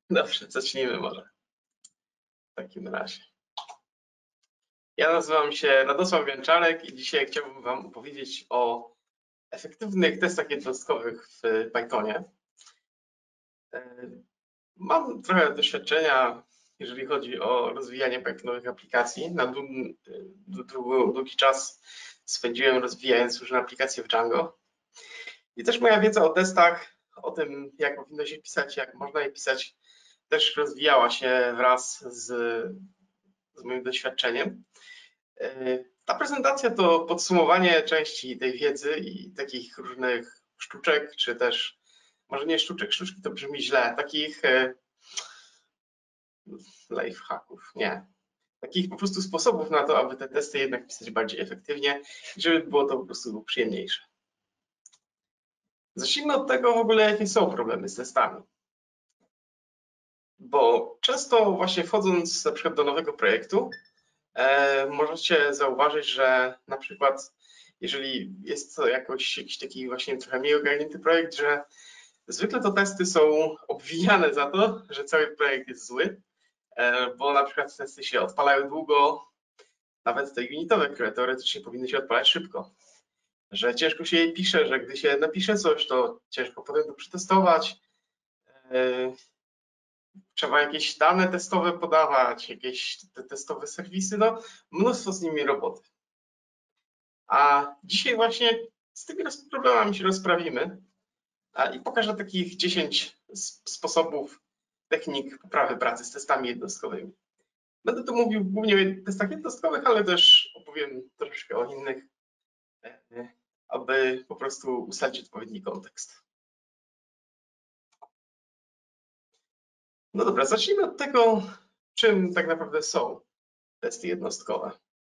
Dobrze, zacznijmy może w takim razie. Ja nazywam się Radosław Janczarek i dzisiaj chciałbym Wam opowiedzieć o efektywnych testach jednostkowych w Pythonie. Mam trochę doświadczenia, jeżeli chodzi o rozwijanie Pythonowych aplikacji. Na długi czas spędziłem rozwijając różne aplikacje w Django. I też moja wiedza o testach, o tym, jak powinno się pisać, jak można je pisać, też rozwijała się wraz z moim doświadczeniem. Ta prezentacja to podsumowanie części tej wiedzy i takich różnych sztuczek, czy też, może nie sztuczek, sztuczki to brzmi źle, takich lifehacków, nie. Takich po prostu sposobów na to, aby te testy jednak pisać bardziej efektywnie i żeby było to po prostu przyjemniejsze. Zacznijmy od tego w ogóle, jakie są problemy z testami. Bo często właśnie wchodząc na przykład do nowego projektu, możecie zauważyć, że na przykład jeżeli jest to jakiś taki właśnie trochę mniej ogarnięty projekt, że zwykle to testy są obwiniane za to, że cały projekt jest zły, bo na przykład testy się odpalają długo, nawet te unitowe, które teoretycznie powinny się odpalać szybko, że ciężko się je pisze, że gdy się napisze coś, to ciężko potem to przetestować, trzeba jakieś dane testowe podawać, jakieś testowe serwisy, no mnóstwo z nimi roboty. A dzisiaj właśnie z tymi problemami się rozprawimy i pokażę takich 10 sposobów, technik poprawy pracy z testami jednostkowymi. Będę tu mówił głównie o testach jednostkowych, ale też opowiem troszeczkę o innych, aby po prostu ustalić odpowiedni kontekst. No dobra, zacznijmy od tego, czym tak naprawdę są testy jednostkowe.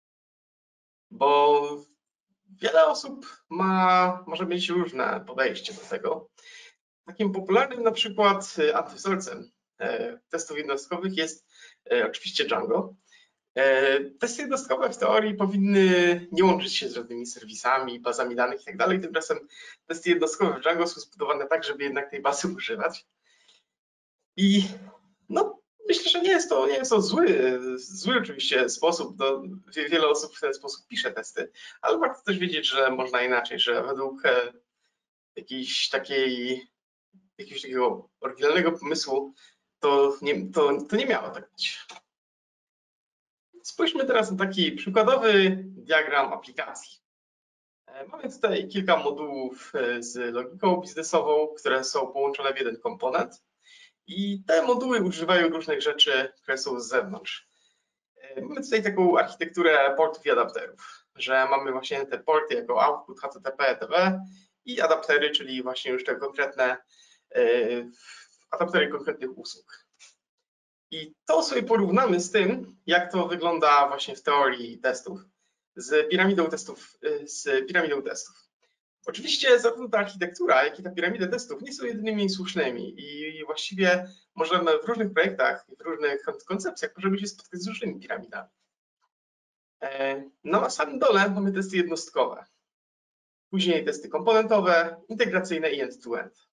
Bo wiele osób może mieć różne podejście do tego. Takim popularnym na przykład antywzorcem testów jednostkowych jest oczywiście Django. Testy jednostkowe w teorii powinny nie łączyć się z żadnymi serwisami, bazami danych itd. Tymczasem testy jednostkowe w Django są zbudowane tak, żeby jednak tej bazy używać. I no, myślę, że nie jest to zły oczywiście sposób. Wiele osób w ten sposób pisze testy, ale warto też wiedzieć, że można inaczej, że według jakiegoś takiego oryginalnego pomysłu to nie miało tak być. Spójrzmy teraz na taki przykładowy diagram aplikacji. Mamy tutaj kilka modułów z logiką biznesową, które są połączone w jeden komponent i te moduły używają różnych rzeczy, które są z zewnątrz. Mamy tutaj taką architekturę portów i adapterów, że mamy właśnie te porty jako output, HTTP, etc. i adaptery, czyli właśnie już te konkretne adaptery konkretnych usług. I to sobie porównamy z tym, jak to wygląda właśnie w teorii testów, z piramidą testów. Oczywiście zarówno ta architektura, jak i ta piramida testów nie są jedynymi słusznymi i właściwie możemy w różnych projektach i w różnych koncepcjach możemy się spotkać z różnymi piramidami. Na samym dole mamy testy jednostkowe, później testy komponentowe, integracyjne i end-to-end.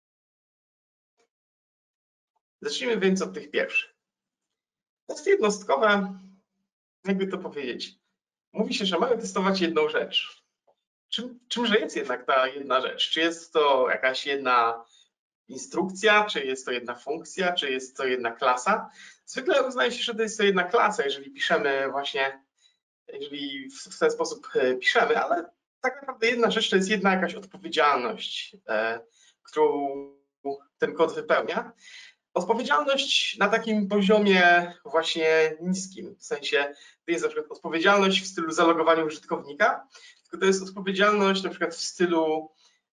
Zacznijmy więc od tych pierwszych. Testy jednostkowe, jakby to powiedzieć, mówi się, że mamy testować jedną rzecz. Czymże jest jednak ta jedna rzecz? Czy jest to jakaś jedna instrukcja, czy jest to jedna funkcja, czy jest to jedna klasa? Zwykle uznaje się, że to jest to jedna klasa, jeżeli w ten sposób piszemy, ale tak naprawdę jedna rzecz to jest jedna jakaś odpowiedzialność, którą ten kod wypełnia. Odpowiedzialność na takim poziomie właśnie niskim, w sensie to jest na przykład odpowiedzialność w stylu zalogowania użytkownika, tylko to jest odpowiedzialność na przykład w stylu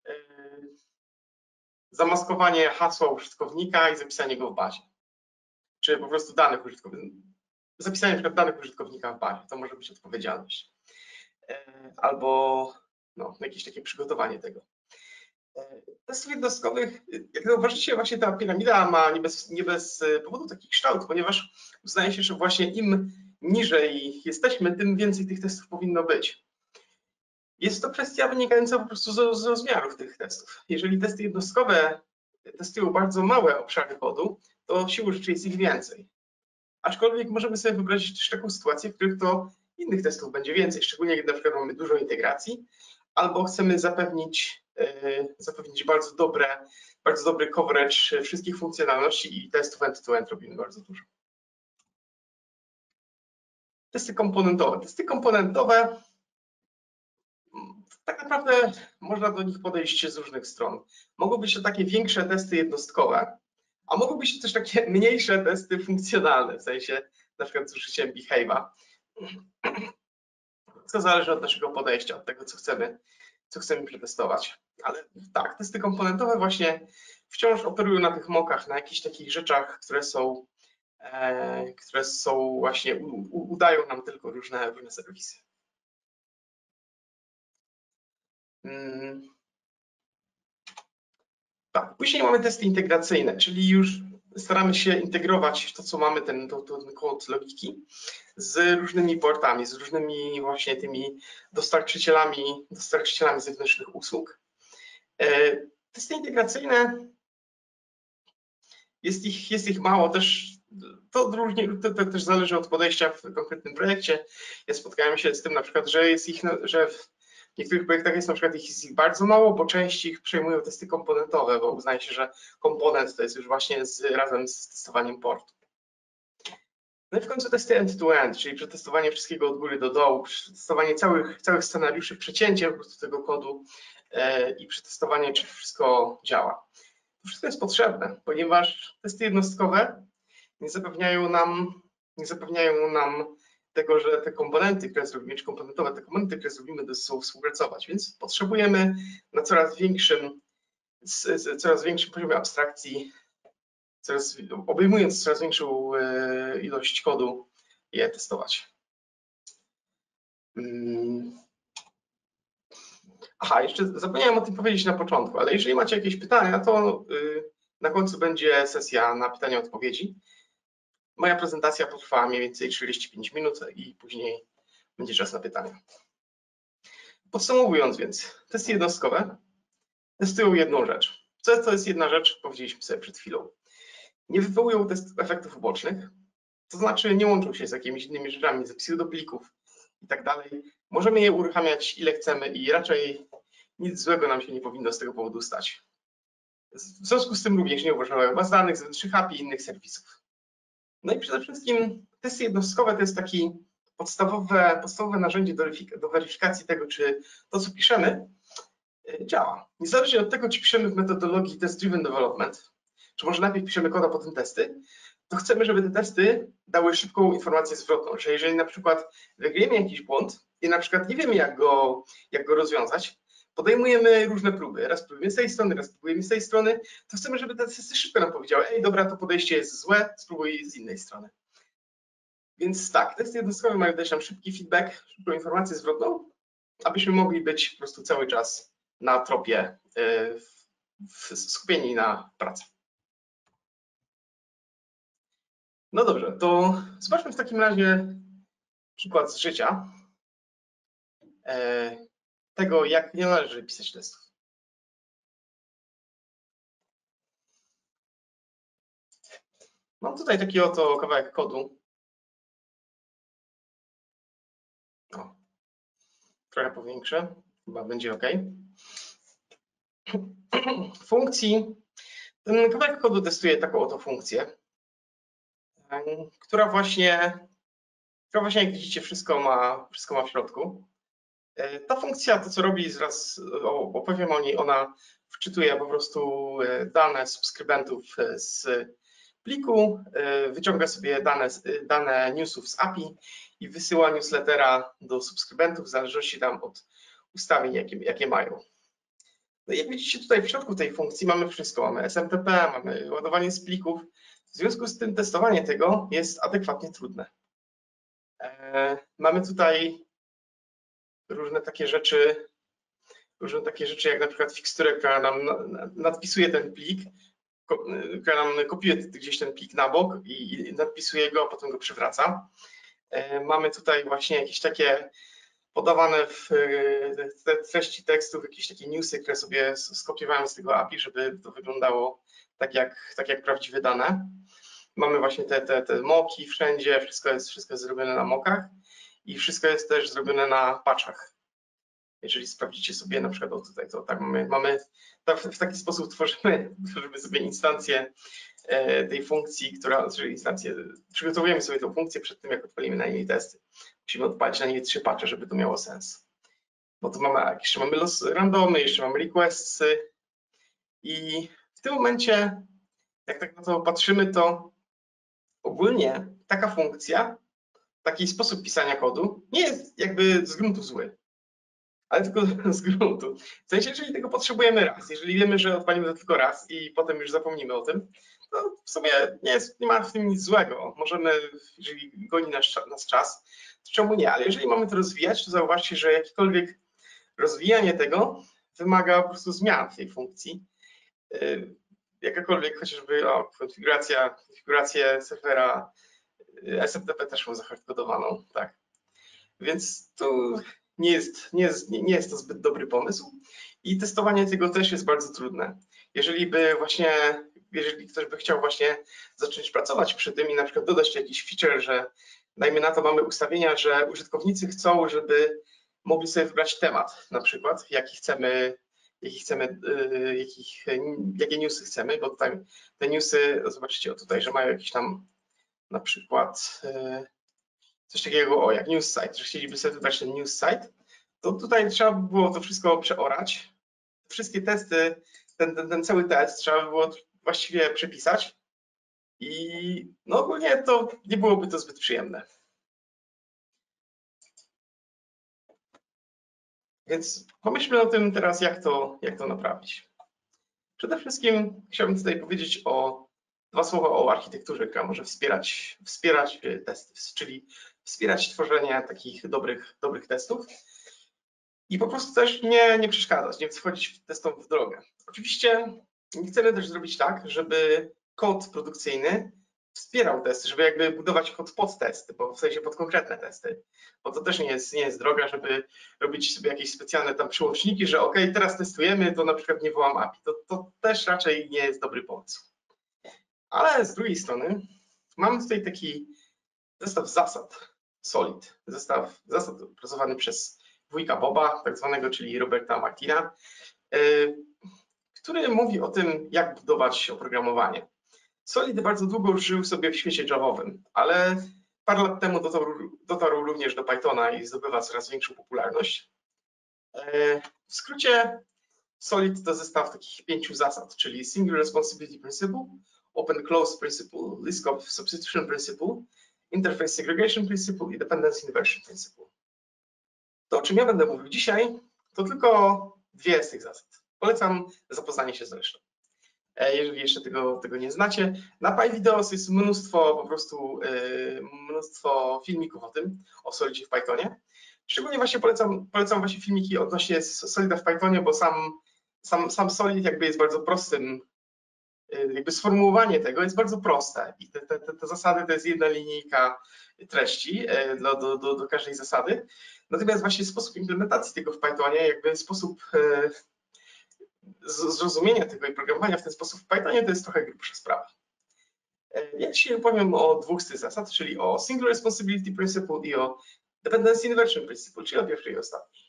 zamaskowanie hasła użytkownika i zapisanie go w bazie, czy po prostu zapisanie na przykład danych użytkownika w bazie, to może być odpowiedzialność, albo no, jakieś takie przygotowanie tego. Testów jednostkowych, jak zauważycie, właśnie ta piramida ma nie bez powodu taki kształt, ponieważ uznaje się, że właśnie im niżej jesteśmy, tym więcej tych testów powinno być. Jest to kwestia wynikająca po prostu z rozmiarów tych testów. Jeżeli testy jednostkowe testują bardzo małe obszary kodu, to siłą rzeczy jest ich więcej. Aczkolwiek możemy sobie wyobrazić też taką sytuację, w których to innych testów będzie więcej, szczególnie kiedy na przykład mamy dużo integracji, albo chcemy zapewnić bardzo dobry coverage wszystkich funkcjonalności i testów end-to-end robimy bardzo dużo. Testy komponentowe. Testy komponentowe, tak naprawdę można do nich podejść z różnych stron. Mogą być to takie większe testy jednostkowe, a mogą być to też takie mniejsze testy funkcjonalne, w sensie na przykład z użyciem behave'a. To zależy od naszego podejścia, od tego, co chcemy przetestować. Ale tak, testy komponentowe właśnie wciąż operują na tych mockach, na jakichś takich rzeczach, które są właśnie, udają nam tylko różne serwisy. Tak, później mamy testy integracyjne, czyli już staramy się integrować to, co mamy, ten kod logiki z różnymi portami, z różnymi właśnie tymi dostarczycielami zewnętrznych usług. Testy integracyjne, jest ich mało, też to też zależy od podejścia w konkretnym projekcie. Ja spotkałem się z tym na przykład, że w niektórych projektach jest na przykład ich bardzo mało, bo część ich przejmują testy komponentowe, bo uznaje się, że komponent to jest już właśnie razem z testowaniem portu. No i w końcu testy end-to-end, czyli przetestowanie wszystkiego od góry do dołu, przetestowanie całych scenariuszy, przecięcie po prostu tego kodu i przetestowanie, czy wszystko działa. To wszystko jest potrzebne, ponieważ testy jednostkowe nie zapewniają nam tego, że te komponenty, które zrobimy, czy komponentowe, te komponenty, które zrobimy, ze sobą współpracować, więc potrzebujemy na coraz większym poziomie abstrakcji, obejmując coraz większą ilość kodu, je testować. Aha, jeszcze zapomniałem o tym powiedzieć na początku, ale jeżeli macie jakieś pytania, to na końcu będzie sesja na pytania i odpowiedzi. Moja prezentacja potrwa mniej więcej 45 minut i później będzie czas na pytania. Podsumowując więc, testy jednostkowe testują jedną rzecz. Co to jest jedna rzecz? Powiedzieliśmy sobie przed chwilą. Nie wywołują efektów ubocznych, to znaczy nie łączą się z jakimiś innymi rzeczami, z pseudoplików i tak dalej. Możemy je uruchamiać ile chcemy i raczej nic złego nam się nie powinno z tego powodu stać. W związku z tym również nie uważają baz danych, zewnętrznych API i innych serwisów. No i przede wszystkim testy jednostkowe to jest takie podstawowe narzędzie do weryfikacji tego, czy to, co piszemy, działa. Niezależnie od tego, czy piszemy w metodologii test-driven development, czy może najpierw piszemy kod, a potem testy, to chcemy, żeby te testy dały szybką informację zwrotną, że jeżeli na przykład wykryjemy jakiś błąd i na przykład nie wiemy, jak go rozwiązać, podejmujemy różne próby. Raz próbujemy z tej strony, raz próbujemy z tej strony, to chcemy, żeby te testy szybko nam powiedziały: ej, dobra, to podejście jest złe, spróbuj z innej strony. Więc tak, testy jednostkowe mają dać nam szybki feedback, szybką informację zwrotną, abyśmy mogli być po prostu cały czas na tropie, skupieni na pracy. No dobrze, to zobaczmy w takim razie przykład z życia tego, jak nie należy pisać testów. Mam tutaj taki oto kawałek kodu. O, trochę powiększę, chyba będzie OK. Funkcji. Ten kawałek kodu testuje taką oto funkcję, która właśnie jak widzicie, wszystko ma w środku. Ta funkcja, to co robi, zaraz opowiem o niej, ona wczytuje po prostu dane subskrybentów z pliku, wyciąga sobie dane newsów z API i wysyła newslettera do subskrybentów w zależności tam od ustawień, jakie mają. No i jak widzicie, tutaj w środku tej funkcji mamy wszystko. Mamy SMTP, mamy ładowanie z plików. W związku z tym testowanie tego jest adekwatnie trudne. Mamy tutaj różne takie rzeczy jak na przykład fiksturę, która nam nadpisuje ten plik, która nam kopiuje gdzieś ten plik na bok i nadpisuje go, a potem go przywraca. Mamy tutaj właśnie jakieś takie podawane w te treści tekstów, jakieś takie newsy, które sobie skopiowałem z tego API, żeby to wyglądało tak jak prawdziwe dane. Mamy właśnie te moki wszędzie, wszystko jest zrobione na mokach i wszystko jest też zrobione na patchach. Jeżeli sprawdzicie sobie na przykład tutaj, to tak mamy w taki sposób tworzymy sobie instancję tej funkcji, czyli instancję, przygotowujemy sobie tą funkcję przed tym, jak odpalimy na niej testy. Musimy odpalić na niej 3 patche, żeby to miało sens. Bo to jeszcze mamy los randomy, jeszcze mamy requestsy i w tym momencie, jak tak na to patrzymy, to ogólnie taka funkcja, taki sposób pisania kodu nie jest jakby z gruntu zły, ale tylko z gruntu. W sensie, jeżeli tego potrzebujemy raz, jeżeli wiemy, że odpalimy to tylko raz i potem już zapomnimy o tym, to w sumie nie ma w tym nic złego. Możemy, jeżeli goni nas czas, to czemu nie? Ale jeżeli mamy to rozwijać, to zauważcie, że jakiekolwiek rozwijanie tego wymaga po prostu zmian w tej funkcji. Jakakolwiek chociażby konfigurację serwera SMTP też mam zahardkodowaną, tak. Więc tu nie jest to zbyt dobry pomysł i testowanie tego też jest bardzo trudne. Jeżeli ktoś by chciał właśnie zacząć pracować przy tym i na przykład dodać jakiś feature, że dajmy na to mamy ustawienia, że użytkownicy chcą, żeby mogli sobie wybrać temat na przykład, jakie newsy chcemy, bo tutaj te newsy, zobaczycie tutaj, że mają jakiś tam na przykład coś takiego jak news site, że chcieliby sobie wybrać ten news site, to tutaj trzeba by było to wszystko przeorać. Wszystkie testy, ten cały test trzeba by było właściwie przepisać i no ogólnie to nie byłoby to zbyt przyjemne. Więc pomyślmy o tym teraz, jak to naprawić. Przede wszystkim chciałbym tutaj powiedzieć dwa słowa o architekturze, która może wspierać testy, czyli wspierać tworzenie takich dobrych testów i po prostu też nie przeszkadzać, nie wchodzić testom w drogę. Oczywiście nie chcemy też zrobić tak, żeby kod produkcyjny wspierał testy, żeby jakby budować kod pod testy, bo w sensie pod konkretne testy, bo to też nie jest droga, żeby robić sobie jakieś specjalne tam przyłączniki, że ok, teraz testujemy, to na przykład nie wołam API. To też raczej nie jest dobry pomysł. Ale z drugiej strony mamy tutaj taki zestaw zasad Solid, zestaw zasad opracowany przez wujka Boba, tak zwanego, czyli Roberta Martina, który mówi o tym, jak budować oprogramowanie. Solid bardzo długo żył sobie w świecie javowym, ale parę lat temu dotarł również do Pythona i zdobywa coraz większą popularność. W skrócie Solid to zestaw takich 5 zasad, czyli Single Responsibility Principle, Open Close Principle, Liskov Substitution Principle, Interface Segregation Principle i Dependency Inversion Principle. To, o czym ja będę mówił dzisiaj, to tylko 2 z tych zasad. Polecam zapoznanie się z resztą. Jeżeli jeszcze tego nie znacie, na PyVideos jest mnóstwo filmików o Solidzie w Pythonie. Szczególnie właśnie polecam właśnie filmiki odnośnie Solida w Pythonie, bo sam Solid jakby jest bardzo prostym, jakby sformułowanie tego jest bardzo proste i te zasady to jest jedna linijka treści do każdej zasady. Natomiast właśnie sposób implementacji tego w Pythonie, jakby sposób zrozumienia tego i programowania w ten sposób w Pythonie to jest trochę grubsza sprawa. Ja dzisiaj opowiem o 2 z tych zasad, czyli o Single Responsibility Principle i o Dependency Inversion Principle, czyli o pierwszej i ostatniej.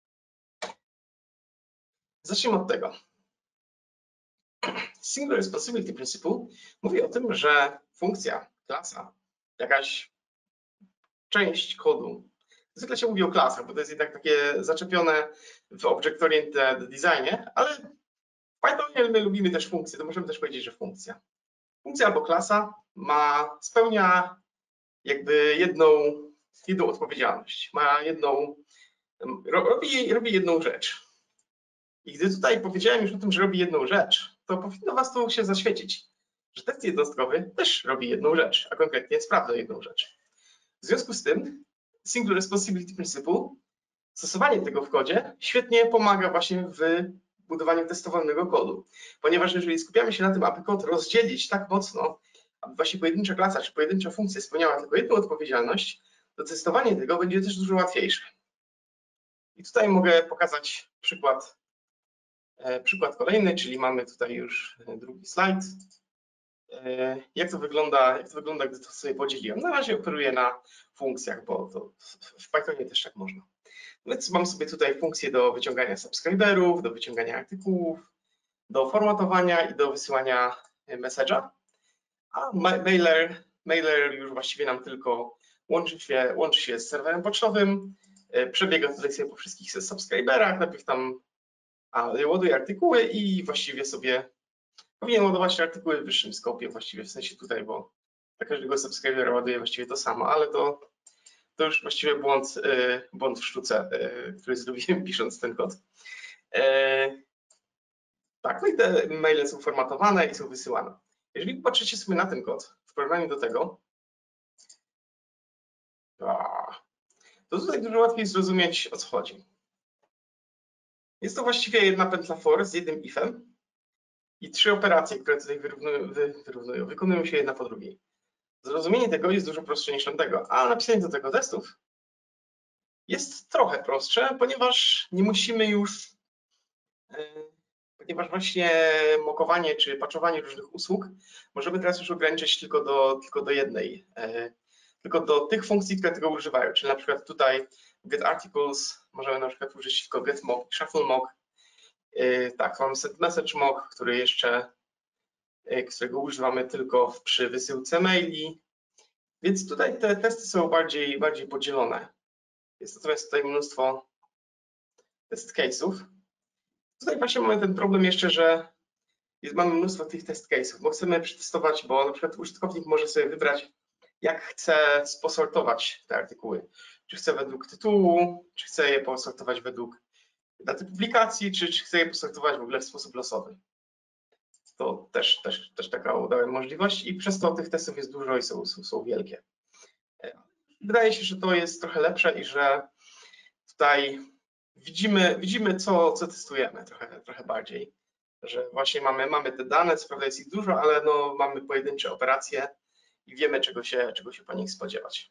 Zacznijmy od tego. Single Responsibility Principle mówi o tym, że funkcja, klasa, jakaś część kodu, zwykle się mówi o klasach, bo to jest jednak takie zaczepione w Object-Oriented Designie, ale w Pythonie my lubimy też funkcje, to możemy też powiedzieć, że funkcja. Funkcja albo klasa spełnia jakby jedną odpowiedzialność, robi jedną rzecz. I gdy tutaj powiedziałem już o tym, że robi jedną rzecz, to powinno was tu się zaświecić, że test jednostkowy też robi jedną rzecz, a konkretnie sprawdza jedną rzecz. W związku z tym Single Responsibility Principle, stosowanie tego w kodzie świetnie pomaga właśnie w budowaniu testowalnego kodu, ponieważ jeżeli skupiamy się na tym, aby kod rozdzielić tak mocno, aby właśnie pojedyncza klasa czy pojedyncza funkcja spełniała tylko jedną odpowiedzialność, to testowanie tego będzie też dużo łatwiejsze. I tutaj mogę pokazać przykład kolejny, czyli mamy tutaj już drugi slajd. Jak to wygląda, gdy to sobie podzieliłem? Na razie operuję na funkcjach, bo to w Pythonie też tak można. Więc mam sobie tutaj funkcję do wyciągania subskryberów, do wyciągania artykułów, do formatowania i do wysyłania message'a, a mailer już właściwie nam tylko łączy się z serwerem pocztowym, przebiega tutaj sobie po wszystkich subskryberach, najpierw tam ładuje artykuły i właściwie sobie powinien ładować artykuły w wyższym skopie, właściwie w sensie tutaj, bo dla każdego subskrybera ładuje właściwie to samo, ale to już właściwie błąd w sztuce, który zrobiłem pisząc ten kod. Tak, no i te maile są formatowane i są wysyłane. Jeżeli popatrzycie sobie na ten kod w porównaniu do tego, to tutaj dużo łatwiej zrozumieć, o co chodzi. Jest to właściwie jedna pętla for z jednym ifem i 3 operacje, które tutaj wykonują się jedna po drugiej. Zrozumienie tego jest dużo prostsze niż tamtego, a napisanie do tego testów jest trochę prostsze, ponieważ nie musimy już, ponieważ właśnie mokowanie czy patchowanie różnych usług możemy teraz już ograniczyć tylko do jednej, tylko do tych funkcji, które tego używają, czyli na przykład tutaj get articles możemy na przykład użyć tylko get mock, shuffle mock. Tak, mamy set message mock, którego używamy tylko przy wysyłce maili, więc tutaj te testy są bardziej podzielone. Jest natomiast tutaj mnóstwo test case'ów. Tutaj właśnie mamy ten problem jeszcze, że mamy mnóstwo tych test case'ów, bo chcemy przetestować, bo na przykład użytkownik może sobie wybrać, jak chce posortować te artykuły. Czy chce według tytułu, czy chce je posortować według daty publikacji, czy chce je posortować w ogóle w sposób losowy. To też taka dałem możliwość i przez to tych testów jest dużo i są wielkie. Wydaje się, że to jest trochę lepsze i że tutaj widzimy co testujemy trochę bardziej, że właśnie mamy te dane, co prawda jest ich dużo, ale no mamy pojedyncze operacje i wiemy czego się po nich spodziewać.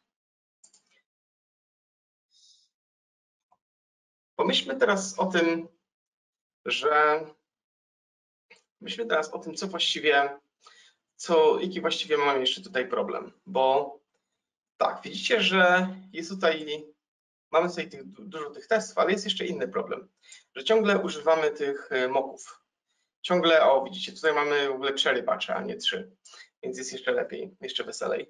Pomyślmy teraz o tym, jaki właściwie mamy jeszcze tutaj problem, bo tak, widzicie, że mamy tutaj dużo tych testów, ale jest jeszcze inny problem, że ciągle używamy tych mocków. Ciągle, widzicie, tutaj mamy w ogóle 4 patche, a nie 3, więc jest jeszcze lepiej, jeszcze weselej.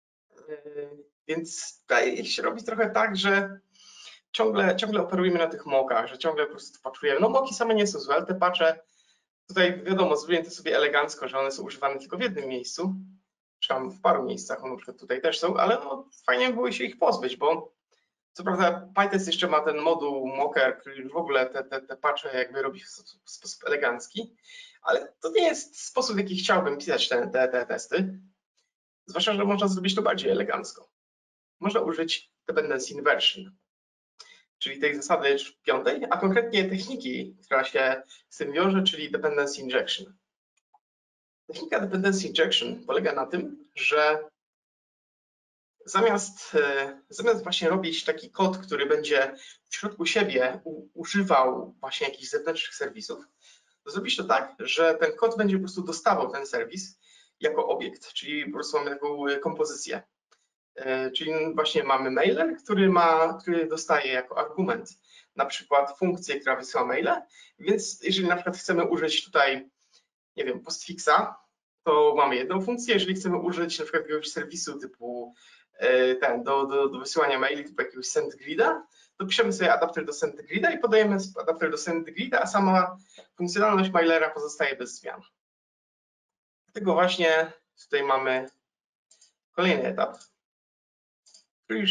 Więc tutaj się robi trochę tak, że ciągle operujemy na tych mockach, że ciągle po prostu patchujemy. No mocki same nie są złe, ale te patche, tutaj wiadomo, zrobiłem to sobie elegancko, że one są używane tylko w jednym miejscu, czy tam w paru miejscach, na przykład tutaj też są, ale no, fajnie by było się ich pozbyć, bo co prawda PyTest jeszcze ma ten moduł mocker, który w ogóle te patche jakby robi w sposób elegancki, ale to nie jest sposób, w jaki chciałbym pisać te testy, zwłaszcza, że można zrobić to bardziej elegancko. Można użyć dependency inversion, czyli tej zasady 5, a konkretnie techniki, która się z tym wiąże, czyli dependency injection. Technika dependency injection polega na tym, że zamiast właśnie robić taki kod, który będzie w środku siebie używał właśnie jakichś zewnętrznych serwisów, to zrobić to tak, że ten kod będzie po prostu dostawał ten serwis jako obiekt, czyli po prostu mamy taką kompozycję. Czyli właśnie mamy mailer, który dostaje jako argument na przykład funkcję, która wysyła maile, więc jeżeli na przykład chcemy użyć tutaj, nie wiem, postfixa, to mamy jedną funkcję, jeżeli chcemy użyć na przykład jakiegoś serwisu typu do wysyłania maili typu jakiegoś sendgrida, to piszemy sobie adapter do sendgrida i podajemy adapter do sendgrida, a sama funkcjonalność mailera pozostaje bez zmian. Dlatego właśnie tutaj mamy kolejny etap, w którym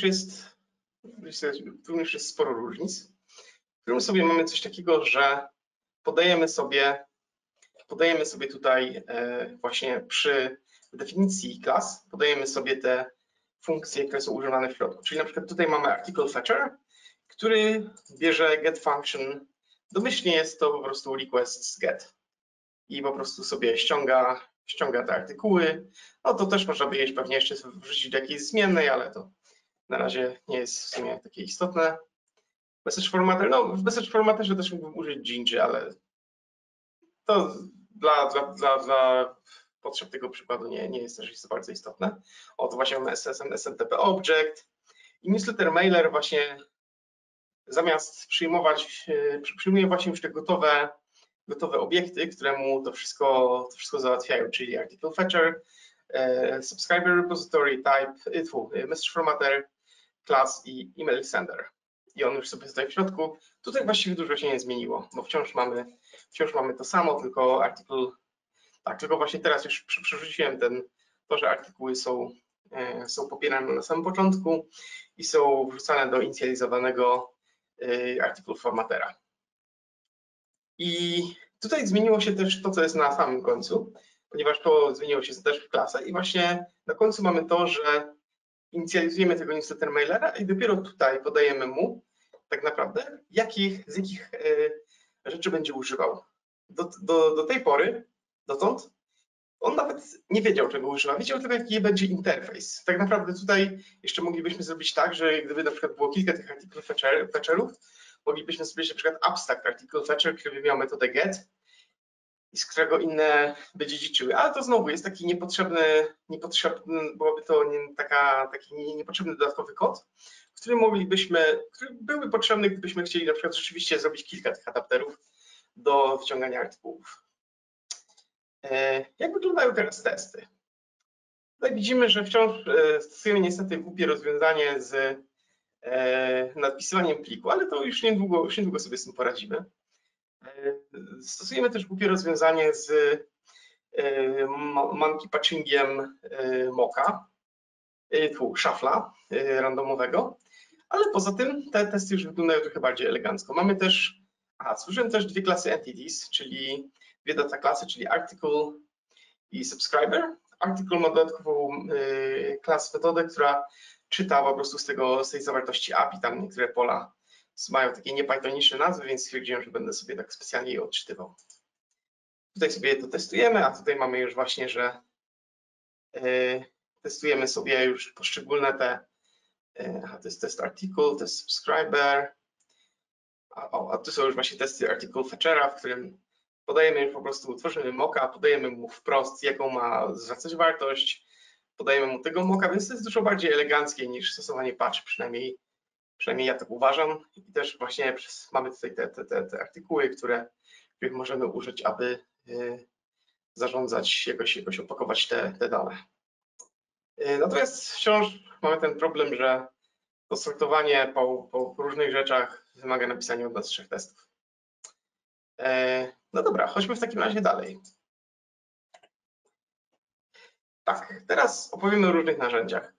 już jest sporo różnic, w którym sobie mamy coś takiego, że podajemy sobie tutaj właśnie przy definicji klas, podajemy sobie te funkcje, które są używane w środku. Czyli na przykład tutaj mamy article fetcher, który bierze get function. Domyślnie jest to po prostu requests get i po prostu sobie ściąga te artykuły. No to też można by je pewnie jeszcze wrzucić do jakiejś zmiennej, ale to na razie nie jest w sumie takie istotne. Message formatter, no w message formatterze też mógłbym użyć Gingy, ale to dla potrzeb tego przykładu nie jest też za bardzo istotne. O, to właśnie mamy SMTP Object i newsletter mailer właśnie zamiast przyjmuje właśnie już te gotowe obiekty, które mu to wszystko załatwiają, czyli article fetcher, subscriber repository, type, message formatter, class i email sender. I on już sobie stoi w środku. Tutaj właściwie dużo się nie zmieniło, bo wciąż mamy to samo, tylko tylko właśnie teraz już przerzuciłem to, że artykuły są popierane na samym początku i są wrzucane do inicjalizowanego artykułu formatera. I tutaj zmieniło się też to, co jest na samym końcu, ponieważ to zmieniło się też w klasę i właśnie na końcu mamy to, że inicjalizujemy tego newsletter mailera i dopiero tutaj podajemy mu tak naprawdę, z jakich rzeczy będzie używał. Do tej pory, dotąd, on nawet nie wiedział, czego używa, wiedział tylko, jaki będzie interfejs. Tak naprawdę tutaj jeszcze moglibyśmy zrobić tak, że gdyby na przykład było kilka tych article fetcherów, moglibyśmy zrobić na przykład abstract article fetcher, który by miał metodę get i z którego inne by dziedziczyły, ale to znowu jest taki niepotrzebny byłoby to taki niepotrzebny dodatkowy kod, który byłby potrzebny, gdybyśmy chcieli na przykład rzeczywiście zrobić kilka tych adapterów do wciągania artykułów. Jak wyglądają teraz testy? Tutaj widzimy, że wciąż stosujemy niestety głupie rozwiązanie z nadpisywaniem pliku, ale to już niedługo sobie z tym poradzimy. Stosujemy też głupie rozwiązanie z monkey patchingiem mocka, szafla randomowego, ale poza tym te testy już wyglądają trochę bardziej elegancko. Mamy też, stworzyłem też dwie klasy entities, czyli dwie data klasy, czyli article i subscriber. Article ma dodatkową metodę, która czyta po prostu z tej zawartości API, tam niektóre pola mają takie niepythoniczne nazwy, więc stwierdziłem, że będę sobie tak specjalnie je odczytywał. Tutaj sobie to testujemy, a tutaj mamy już właśnie, że testujemy sobie już poszczególne to jest test article, test subscriber, a tu są już właśnie testy article fetchera, w którym podajemy już po prostu, tworzymy mocka, podajemy mu wprost, jaką ma zwracać wartość, podajemy mu tego mocka, więc to jest dużo bardziej eleganckie niż stosowanie patch, przynajmniej ja tak uważam. I też właśnie mamy tutaj te artykuły, których możemy użyć, aby zarządzać, jakoś opakować te dane. Natomiast wciąż mamy ten problem, że to sortowanie po różnych rzeczach wymaga napisania od nas 3 testów. No dobra, chodźmy w takim razie dalej. Tak, teraz opowiemy o różnych narzędziach.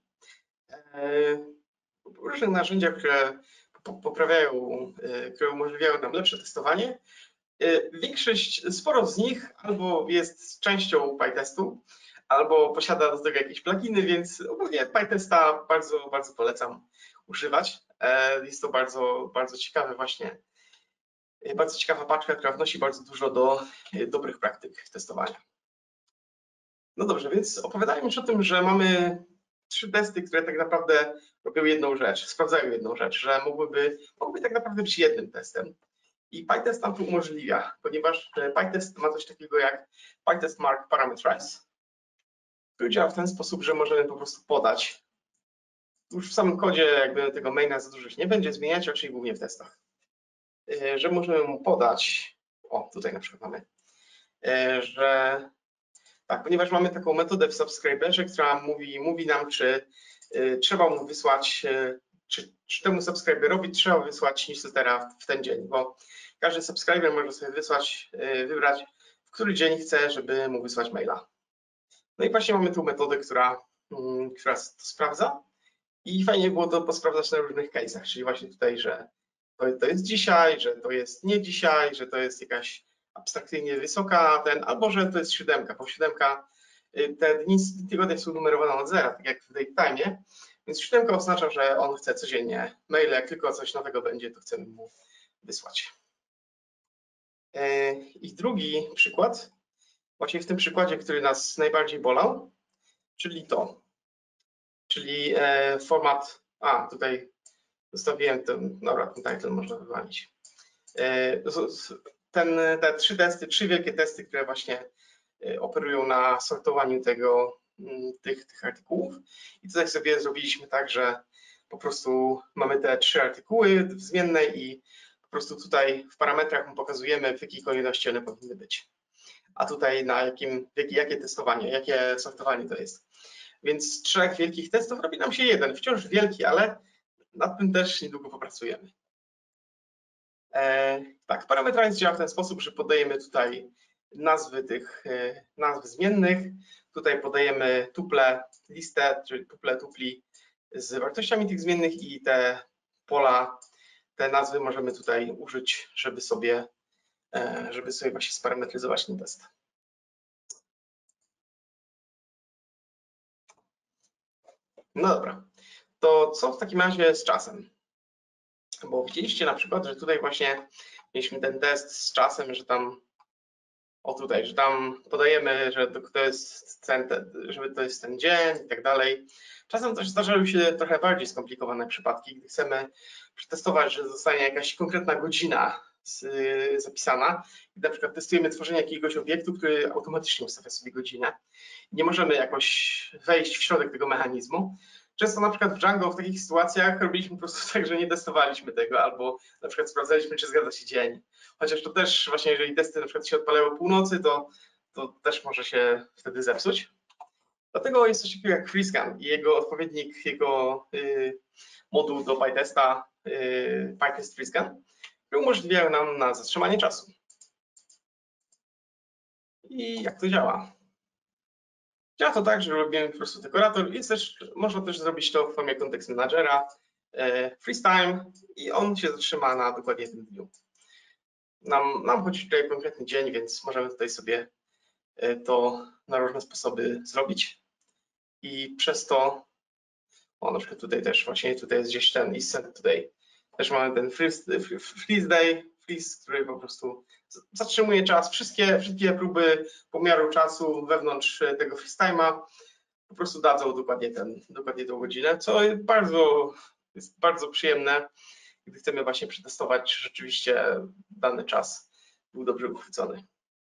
Które które umożliwiają nam lepsze testowanie. Sporo z nich albo jest częścią PyTestu, albo posiada do tego jakieś pluginy, więc ogólnie PyTesta bardzo, bardzo polecam używać. Jest to bardzo ciekawe właśnie, bardzo ciekawa paczka, która wnosi bardzo dużo do dobrych praktyk testowania. No dobrze, więc opowiadajmy już o tym, że mamy 3 testy, które tak naprawdę robią jedną rzecz, sprawdzają jedną rzecz, że mogłyby tak naprawdę być jednym testem. I PyTest nam to umożliwia, ponieważ PyTest ma coś takiego jak PyTest Mark Parameterize, który działa w ten sposób, że możemy po prostu podać. Już w samym kodzie jakby tego maina za dużo się nie będzie zmieniać, czyli głównie w testach. Że możemy mu podać, tutaj na przykład mamy, że tak, ponieważ mamy taką metodę w subscriberze, która mówi nam, czy trzeba mu wysłać, czy temu subskryberowi trzeba wysłać newslettera w ten dzień, bo każdy subskryber może sobie wybrać, w który dzień chce, żeby mu wysłać maila. No i właśnie mamy tu metodę, która to sprawdza i fajnie było to posprawdzać na różnych case'ach, czyli właśnie tutaj, że to jest dzisiaj, że to jest nie dzisiaj, że to jest jakaś abstrakcyjnie wysoka albo że to jest 7, bo 7 te dni tygodnia są numerowane od 0, tak jak w DateTime, więc 7 oznacza, że on chce codziennie maile, jak tylko coś nowego będzie, to chcemy mu wysłać. I drugi przykład, właśnie w tym przykładzie, który nas najbardziej bolał, czyli format, tutaj Zostawiłem ten, dobra, ten title można wywalić. Te trzy wielkie testy, które właśnie operują na sortowaniu tych artykułów. I tutaj sobie zrobiliśmy tak, że po prostu mamy te 3 artykuły w zmiennej i po prostu tutaj w parametrach pokazujemy, w jakiej kolejności one powinny być. A tutaj na jakie testowanie, jakie sortowanie to jest. Więc z 3 wielkich testów robi nam się jeden, wciąż wielki, ale nad tym też niedługo popracujemy. Tak, parametrając działa w ten sposób, że podajemy tutaj nazwy nazw zmiennych. Tutaj podajemy tuple, listę, czyli tuple tupli z wartościami tych zmiennych i te pola, te nazwy możemy tutaj użyć, żeby sobie właśnie sparametryzować ten test. No dobra, to co w takim razie z czasem? Bo widzieliście na przykład, że tutaj właśnie mieliśmy ten test z czasem, że tam, że tam podajemy, że to jest ten dzień i tak dalej. Czasem też zdarzają się trochę bardziej skomplikowane przypadki, gdy chcemy przetestować, że zostanie jakaś konkretna godzina zapisana i na przykład testujemy tworzenie jakiegoś obiektu, który automatycznie ustawia sobie godzinę. Nie możemy jakoś wejść w środek tego mechanizmu. Często na przykład w Django w takich sytuacjach robiliśmy po prostu tak, że nie testowaliśmy tego, albo na przykład sprawdzaliśmy, czy zgadza się dzień. Chociaż to też właśnie, jeżeli testy na przykład się odpalają o północy, to też może się wtedy zepsuć. Dlatego jest coś takiego jak FreeScan i jego odpowiednik, jego moduł do PyTesta, PyTest FreeScan, który umożliwia nam na zatrzymanie czasu. I jak to działa? Działa to tak, że robimy po prostu dekorator i można też zrobić to w formie kontekst managera, freeze time i on się zatrzyma na dokładnie tym dniu. Nam chodzi tutaj o konkretny dzień, więc możemy tutaj sobie to na różne sposoby zrobić i przez to, na przykład tutaj też właśnie tutaj jest gdzieś ten is sent today. Też mamy ten freeze day, freeze, który po prostu zatrzymuje czas. Wszystkie próby pomiaru czasu wewnątrz tego freeze time'a po prostu dadzą dokładnie tą godzinę, co jest bardzo przyjemne, gdy chcemy właśnie przetestować, czy rzeczywiście dany czas był dobrze uchwycony.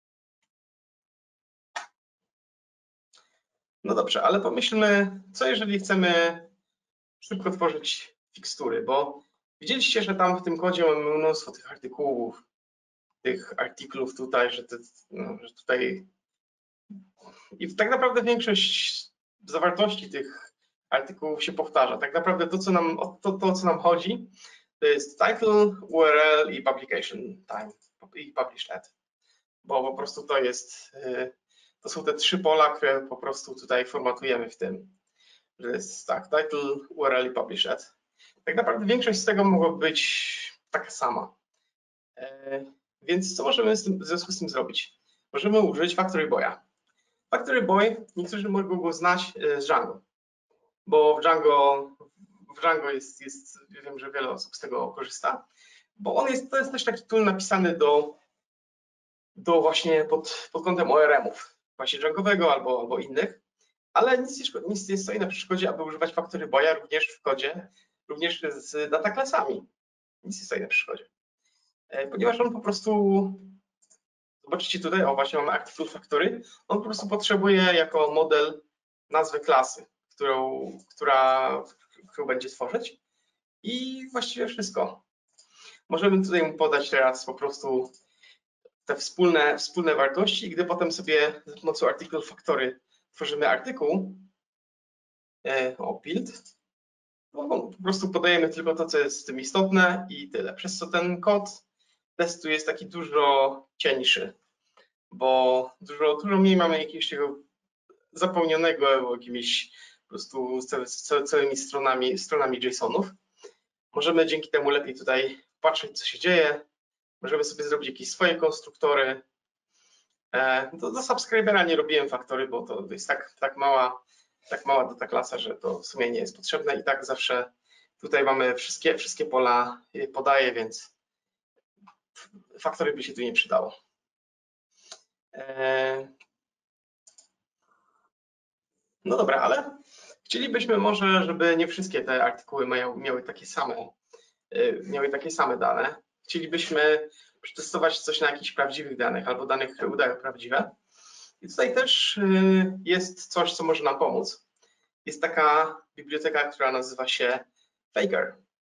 No dobrze, ale pomyślmy, co jeżeli chcemy szybko tworzyć fikstury, bo widzieliście, że tam w tym kodzie mamy mnóstwo tych artykułów, tych artyklów tutaj, że tutaj i tak naprawdę większość zawartości tych artykułów się powtarza. Tak naprawdę to, co nam chodzi, to jest title, URL i publication time i publish let, bo po prostu to są te 3 pola, które po prostu tutaj formatujemy w tym, że jest tak, title, URL i publish let. Tak naprawdę większość z tego mogła być taka sama. Więc co możemy w związku z tym zrobić? Możemy użyć Factory Boya. Factory Boy, niektórzy mogą go znać z Django, bo w Django jest, wiem, że wiele osób z tego korzysta, bo to jest też taki tool napisany do właśnie pod kątem ORM-ów, właśnie Djangowego albo innych, ale nic nie stoi na przeszkodzie, aby używać Factory Boya również w kodzie, również z data classami. Nic nie stoi na przeszkodzie. Ponieważ on po prostu, zobaczycie tutaj, właśnie mamy Article Factory, on po prostu potrzebuje jako model nazwę klasy, którą będzie tworzyć i właściwie wszystko. Możemy tutaj mu podać teraz po prostu te wspólne wartości i gdy potem sobie za pomocą Article Factory tworzymy artykuł, build, to po prostu podajemy tylko to, co jest w tym istotne i tyle. Przez co ten kod testu jest taki dużo cieńszy, bo dużo mniej mamy jakiegoś tego zapełnionego jakimiś po prostu całymi stronami JSON-ów. Możemy dzięki temu lepiej tutaj patrzeć, co się dzieje. Możemy sobie zrobić jakieś swoje konstruktory. Do subscribera nie robiłem faktory, bo to jest tak mała data klasa, że to w sumie nie jest potrzebne i tak zawsze tutaj mamy wszystkie pola podaje, więc faktory by się tu nie przydało. No dobra, ale chcielibyśmy może, żeby nie wszystkie te artykuły miały takie same miały takie same dane. Chcielibyśmy przetestować coś na jakichś prawdziwych danych albo danych, które udają prawdziwe. I tutaj też jest coś, co może nam pomóc. Jest taka biblioteka, która nazywa się Faker.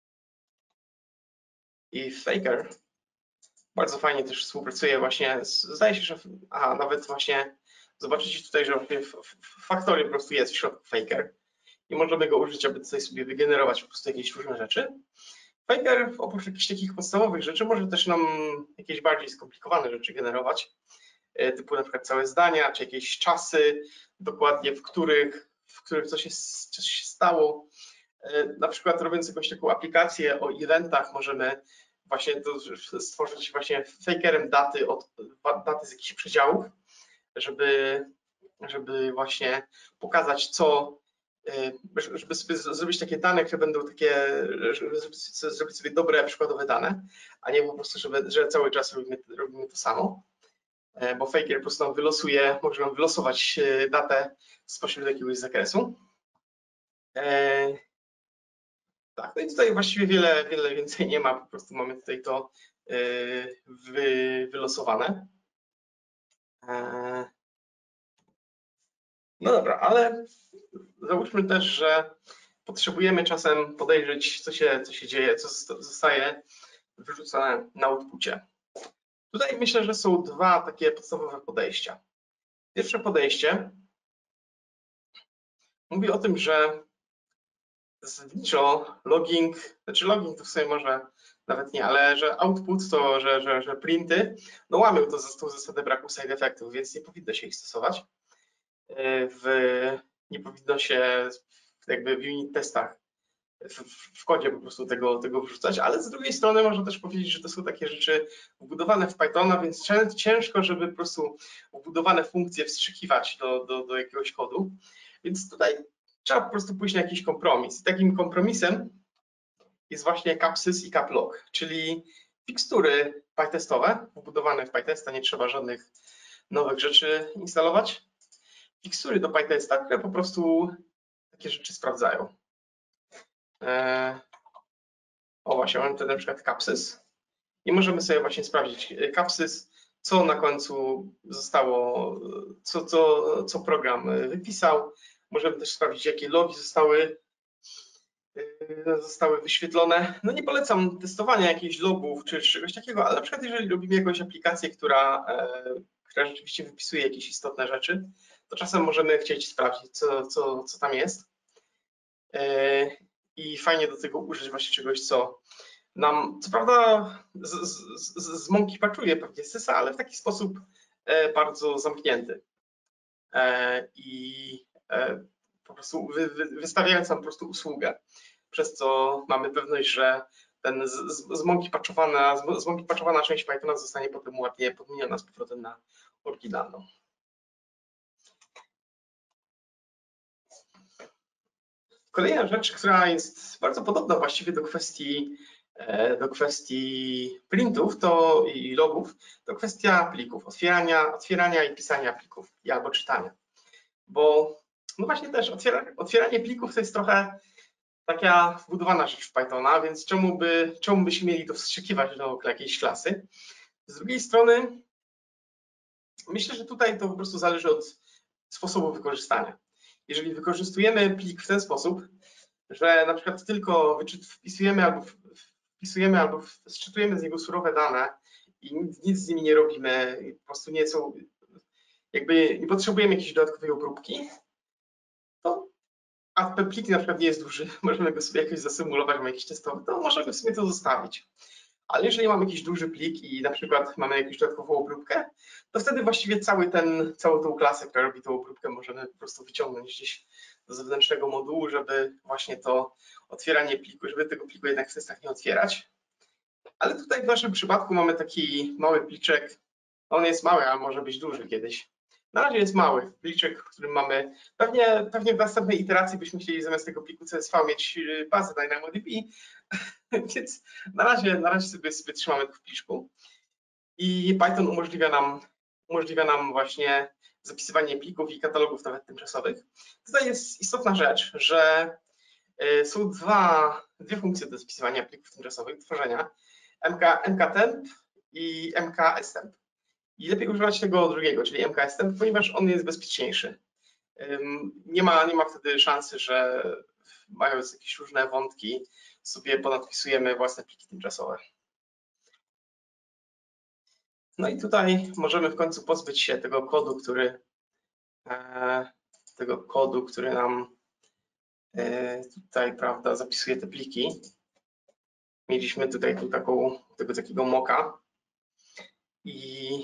I Faker bardzo fajnie też współpracuje właśnie, zdaje się, że nawet właśnie zobaczycie tutaj, że w Factory po prostu jest w środku Faker i możemy go użyć, aby tutaj sobie wygenerować po prostu jakieś różne rzeczy. Faker oprócz jakichś takich podstawowych rzeczy może też nam jakieś bardziej skomplikowane rzeczy generować, typu na przykład całe zdania, czy jakieś czasy dokładnie, w których coś się stało. Na przykład robiąc jakąś taką aplikację o eventach możemy właśnie to stworzyć właśnie fakerem daty z jakichś przedziałów, żeby właśnie pokazać żeby sobie zrobić takie dane, które będą takie, żeby zrobić sobie dobre przykładowe dane, a nie po prostu, że cały czas robimy to samo, bo faker po prostu nam może nam wylosować datę spośród jakiegoś zakresu. Tak, no i tutaj właściwie wiele więcej nie ma, po prostu mamy tutaj to wylosowane. No dobra, ale załóżmy też, że potrzebujemy czasem podejrzeć, co się dzieje, co zostaje wyrzucone na outpucie. Tutaj myślę, że są dwa takie podstawowe podejścia. Pierwsze podejście mówi o tym, że zasadniczo logging to w sumie może nawet nie, ale że output to, że printy, no łamią tą zasadę braku side effectów, więc nie powinno się ich stosować. Nie powinno się jakby w unit testach w kodzie po prostu tego wrzucać, ale z drugiej strony można też powiedzieć, że to są takie rzeczy wbudowane w Pythona, więc ciężko, żeby po prostu wbudowane funkcje wstrzykiwać do jakiegoś kodu, więc tutaj trzeba po prostu pójść na jakiś kompromis. I takim kompromisem jest właśnie capsys i caplog, czyli mikstury pytestowe wbudowane w PyTesta, nie trzeba żadnych nowych rzeczy instalować. Mikstury do PyTesta, które po prostu takie rzeczy sprawdzają. O właśnie, mamy tutaj na przykład capsys i możemy sobie właśnie sprawdzić capsys, co na końcu zostało, co program wypisał. Możemy też sprawdzić, jakie logi zostały wyświetlone. No nie polecam testowania jakichś logów czy czegoś takiego, ale na przykład jeżeli robimy jakąś aplikację, która rzeczywiście wypisuje jakieś istotne rzeczy, to czasem możemy chcieć sprawdzić, co tam jest. I fajnie do tego użyć właśnie czegoś, co nam, co prawda z mąki paczuje pewnie sysa, ale w taki sposób bardzo zamknięty. I po prostu wystawiając nam po prostu usługę, przez co mamy pewność, że ten z mąki paczowana część Pythona zostanie potem ładnie podmieniona z powrotem na oryginalną. Kolejna rzecz, która jest bardzo podobna właściwie do kwestii printów i logów, to kwestia plików, otwierania i pisania plików albo czytania. Bo no właśnie też otwieranie plików to jest trochę taka wbudowana rzecz w Pythona, więc czemu byśmy mieli to wstrzykiwać do jakiejś klasy? Z drugiej strony myślę, że tutaj to po prostu zależy od sposobu wykorzystania. Jeżeli wykorzystujemy plik w ten sposób, że na przykład tylko wpisujemy albo sczytujemy z niego surowe dane i nic z nimi nie robimy, po prostu nie potrzebujemy jakiejś dodatkowej obróbki, a ten plik na przykład nie jest duży, możemy go sobie jakoś zasymulować, mamy jakiś testowy, to możemy sobie to zostawić. Ale jeżeli mamy jakiś duży plik i na przykład mamy jakąś dodatkową obróbkę, to wtedy właściwie całą tą klasę, która robi tą obróbkę, możemy po prostu wyciągnąć gdzieś do zewnętrznego modułu, żeby właśnie to otwieranie pliku, żeby tego pliku jednak w testach nie otwierać. Ale tutaj w naszym przypadku mamy taki mały pliczek, on jest mały, a może być duży kiedyś. Na razie jest mały pliczek, w którym mamy, pewnie w następnej iteracji byśmy chcieli zamiast tego pliku CSV mieć bazę DynamoDB, więc na razie sobie trzymamy to w pliczku. I Python umożliwia nam właśnie zapisywanie plików i katalogów nawet tymczasowych. Tutaj jest istotna rzecz, że Są dwie funkcje do spisywania plików tymczasowych, tworzenia mktemp i mkstemp. I lepiej używać tego drugiego, czyli mkstemp, ponieważ on jest bezpieczniejszy. Nie ma wtedy szansy, że mając jakieś różne wątki sobie ponadpisujemy własne pliki tymczasowe. No i tutaj możemy w końcu pozbyć się tego kodu, który nam tutaj, prawda, zapisuje te pliki. Mieliśmy tutaj tego takiego mocka i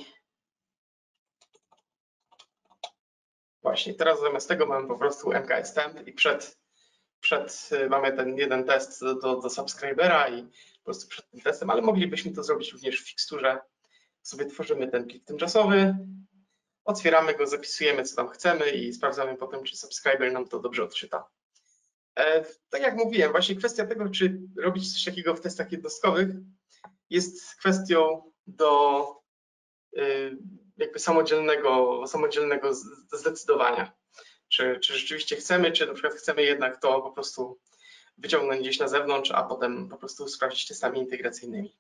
właśnie teraz zamiast tego mamy po prostu mkstemp i mamy ten jeden test do subscribera i po prostu przed tym testem, ale moglibyśmy to zrobić również w Fixturze. Sobie tworzymy ten plik tymczasowy, otwieramy go, zapisujemy co tam chcemy i sprawdzamy potem, czy subscriber nam to dobrze odczyta. Tak jak mówiłem, właśnie kwestia tego, czy robić coś takiego w testach jednostkowych, jest kwestią do jakby samodzielnego zdecydowania. Czy rzeczywiście chcemy, czy na przykład chcemy jednak to po prostu wyciągnąć gdzieś na zewnątrz, a potem po prostu sprawdzić testami integracyjnymi.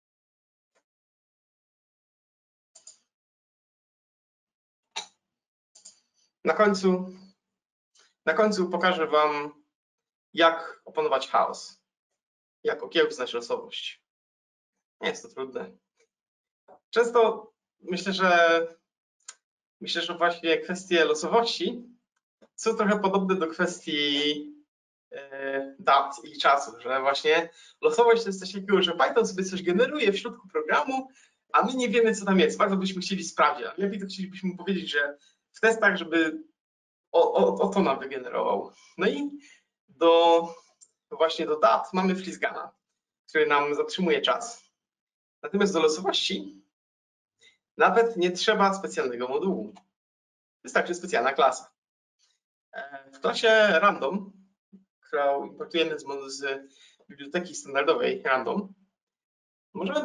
Na końcu pokażę Wam, jak opanować chaos, jak okiełznać losowość. Nie jest to trudne. Często myślę, że właśnie kwestie losowości są trochę podobne do kwestii dat i czasu, że właśnie losowość to jest coś takiego, że Python sobie coś generuje w środku programu, a my nie wiemy, co tam jest. Bardzo byśmy chcieli sprawdzić, ale lepiej to chcielibyśmy powiedzieć, że w testach, żeby to nam wygenerował. No i właśnie do dat mamy freezegana, który nam zatrzymuje czas. Natomiast do losowości nawet nie trzeba specjalnego modułu. Wystarczy specjalna klasa. W klasie random, którą importujemy z biblioteki standardowej random, możemy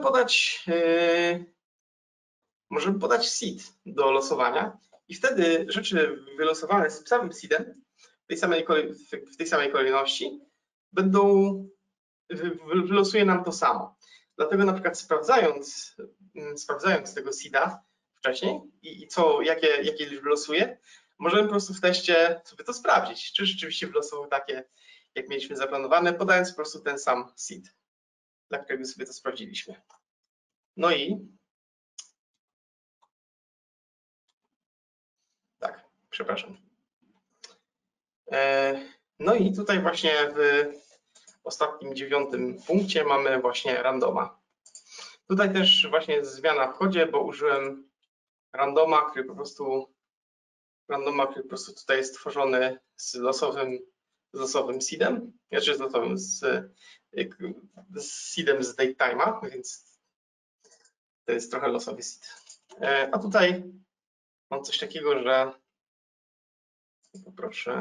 podać seed do losowania i wtedy rzeczy wylosowane z samym seedem w tej samej kolejności wylosuje nam to samo. Dlatego na przykład sprawdzając tego seeda wcześniej i jakie liczby losuje, możemy po prostu w teście sobie to sprawdzić, czy rzeczywiście wylosował takie, jak mieliśmy zaplanowane, podając po prostu ten sam seed, dla którego sobie to sprawdziliśmy. No i tak, przepraszam. No i tutaj właśnie w ostatnim 9. punkcie mamy właśnie randoma. Tutaj też właśnie jest zmiana w kodzie, bo użyłem randoma, który po prostu tutaj jest tworzony z losowym seedem, znaczy z seedem z datetime'a, więc to jest trochę losowy seed. A tutaj mam coś takiego, że poproszę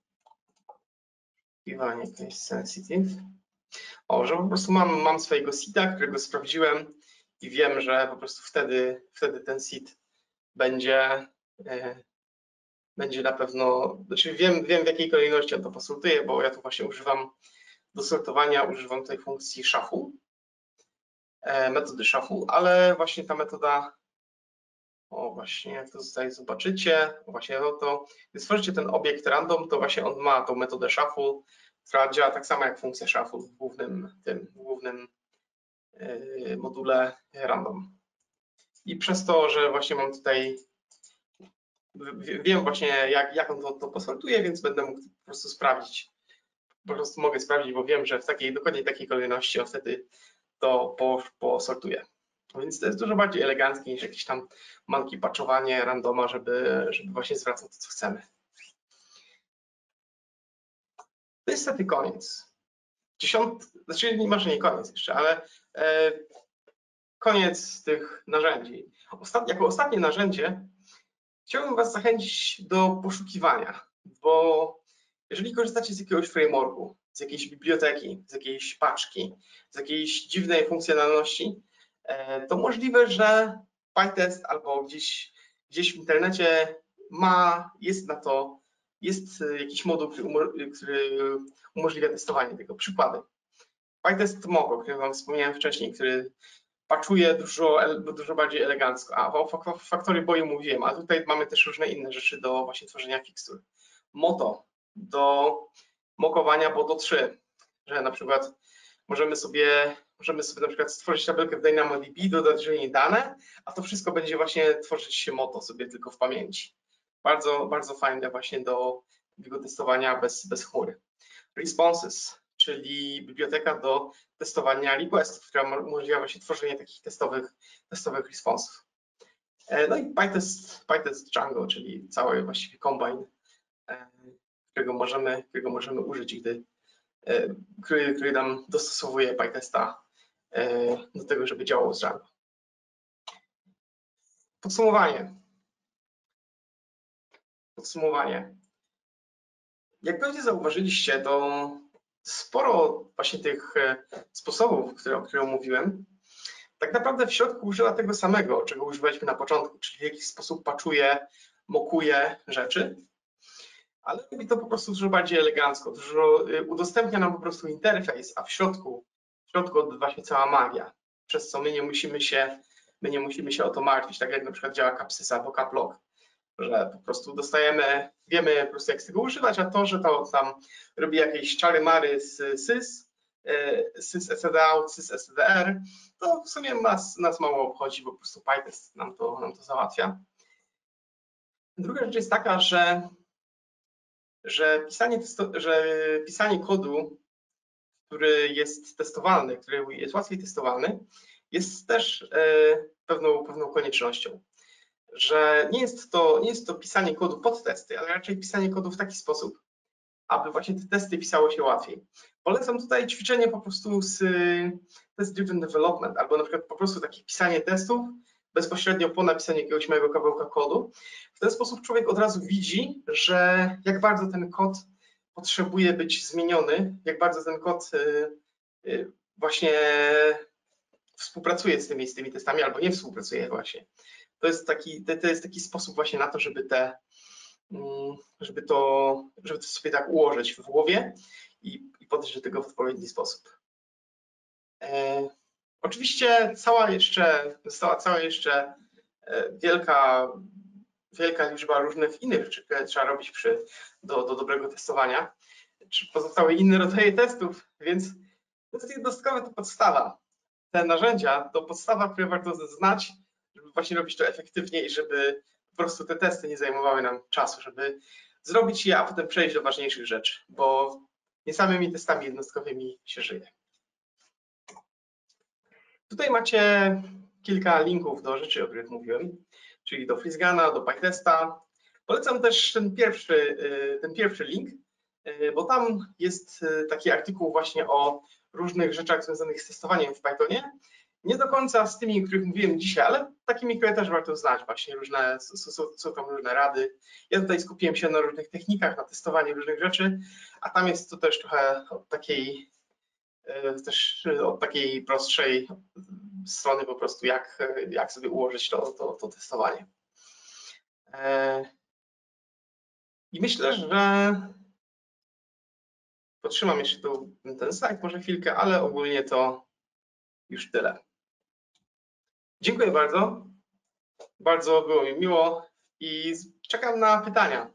case sensitive. Że po prostu mam swojego seeda, którego sprawdziłem i wiem, że po prostu wtedy ten seed będzie na pewno, znaczy wiem w jakiej kolejności on to posortuje, bo ja tu właśnie do sortowania używam tej funkcji shuffle, metody shuffle, ale właśnie ta metoda, właśnie jak to tutaj zobaczycie, właśnie to, gdy stworzycie ten obiekt random, to właśnie on ma tą metodę shuffle, która działa tak samo jak funkcja shuffle w głównym module random. I przez to, że właśnie mam tutaj, wiem właśnie jak on to posortuje, więc będę mógł po prostu sprawdzić. Po prostu mogę sprawdzić, bo wiem, że w dokładnie takiej kolejności on wtedy to posortuje. Więc to jest dużo bardziej eleganckie niż jakieś tam monkey patchowanie randoma, żeby właśnie zwracał to, co chcemy. To jest niestety koniec. Znaczy może nie koniec jeszcze, ale koniec tych narzędzi. Jako ostatnie narzędzie chciałbym Was zachęcić do poszukiwania, bo jeżeli korzystacie z jakiegoś frameworku, z jakiejś biblioteki, z jakiejś paczki, z jakiejś dziwnej funkcjonalności, to możliwe, że PyTest albo gdzieś w internecie jest na to jest jakiś moduł, który umożliwia testowanie tego. Przykłady. PyTest Mock, o którym Wam wspomniałem wcześniej, który patchuje dużo bardziej elegancko. A o Factory Boyu mówiłem, a tutaj mamy też różne inne rzeczy do właśnie tworzenia fikstur. Moto do mokowania Boto 3, że na przykład możemy sobie na przykład stworzyć tabelkę w DynamoDB, dodać do niej dane, a to wszystko będzie właśnie tworzyć się Moto sobie tylko w pamięci. Bardzo, bardzo fajne właśnie do takiego testowania bez chmury. Responses, czyli biblioteka do testowania requestów, która umożliwia właśnie tworzenie takich testowych responsów. No i PyTest Django, czyli cały właściwie combine, którego możemy użyć, który nam dostosowuje PyTesta do tego, żeby działał z Django. Podsumowanie. Jak pewnie zauważyliście, to sporo właśnie tych sposobów, o których omówiłem, tak naprawdę w środku używa tego samego, czego używaliśmy na początku, czyli w jakiś sposób patchuje, mokuje rzeczy, ale robi to po prostu dużo bardziej elegancko, udostępnia nam po prostu interfejs, a w środku odbywa się cała magia, przez co my nie musimy się o to martwić, tak jak na przykład działa Capsys albo Caplog, że po prostu wiemy po prostu jak z tego używać, a to, że to tam robi jakieś czary-mary z sys stdout, sys stdr, to w sumie nas mało obchodzi, bo po prostu PyTest nam to załatwia. Druga rzecz jest taka, że pisanie kodu, który jest testowalny, który jest łatwiej testowalny, jest też pewną koniecznością. Że nie jest to pisanie kodu pod testy, ale raczej pisanie kodu w taki sposób, aby właśnie te testy pisało się łatwiej. Polecam tutaj ćwiczenie po prostu z Test Driven Development, albo na przykład po prostu takie pisanie testów bezpośrednio po napisaniu jakiegoś małego kawałka kodu. W ten sposób człowiek od razu widzi, że jak bardzo ten kod potrzebuje być zmieniony, jak bardzo ten kod właśnie współpracuje z tymi testami, albo nie współpracuje właśnie. To jest taki sposób właśnie na to, żeby to sobie tak ułożyć w głowie i podejść do tego w odpowiedni sposób. Oczywiście została cała jeszcze wielka liczba różnych innych rzeczy, które trzeba robić do dobrego testowania, czy pozostały inne rodzaje testów, więc testy jednostkowe to podstawa. Te narzędzia to podstawa, które warto znać, żeby właśnie robić to efektywnie i żeby po prostu te testy nie zajmowały nam czasu, żeby zrobić je, a potem przejść do ważniejszych rzeczy, bo nie samymi testami jednostkowymi się żyje. Tutaj macie kilka linków do rzeczy, o których mówiłem, czyli do FreezeGuna, do PyTesta. Polecam też ten pierwszy link, bo tam jest taki artykuł właśnie o różnych rzeczach związanych z testowaniem w Pythonie. Nie do końca z tymi, o których mówiłem dzisiaj, ale takimi, które też warto znać, właśnie są tam różne rady. Ja tutaj skupiłem się na różnych technikach, na testowaniu różnych rzeczy, a tam jest to też trochę od takiej prostszej strony po prostu, jak sobie ułożyć to testowanie. I myślę, że podtrzymam jeszcze ten slajd może chwilkę, ale ogólnie to już tyle. Dziękuję bardzo. Bardzo było mi miło i czekam na pytania.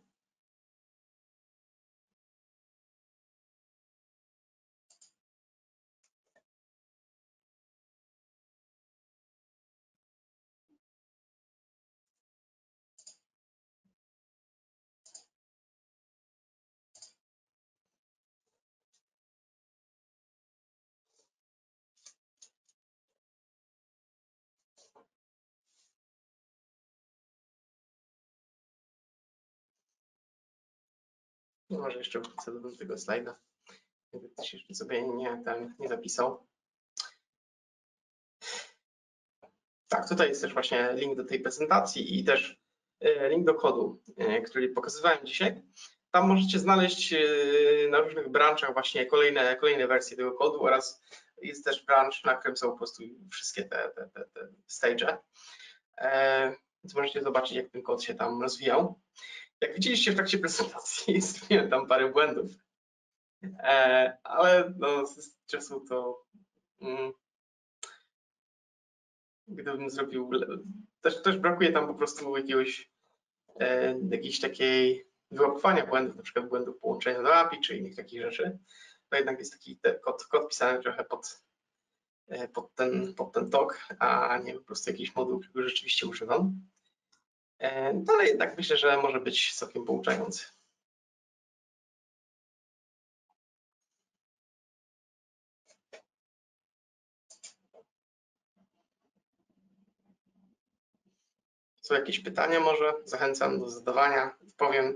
Może jeszcze wrócę do tego slajda, gdyby ktoś jeszcze sobie nie zapisał. Tak, tutaj jest też właśnie link do tej prezentacji i też link do kodu, który pokazywałem dzisiaj. Tam możecie znaleźć na różnych branchach właśnie kolejne wersje tego kodu oraz jest też branch, na którym są po prostu wszystkie te stage'e. Więc możecie zobaczyć, jak ten kod się tam rozwijał. Jak widzieliście w trakcie prezentacji, zrobiłem tam parę błędów, ale no, z czasu to gdybym zrobił, też brakuje tam po prostu jakiejś takiej wyłapywania błędów, na przykład błędów połączenia do API czy innych takich rzeczy. To jednak jest taki kod pisany trochę pod ten tok, a nie po prostu jakiś moduł, którego rzeczywiście używam. Ale jednak myślę, że może być całkiem pouczający. Są jakieś pytania może? Zachęcam do zadawania, powiem.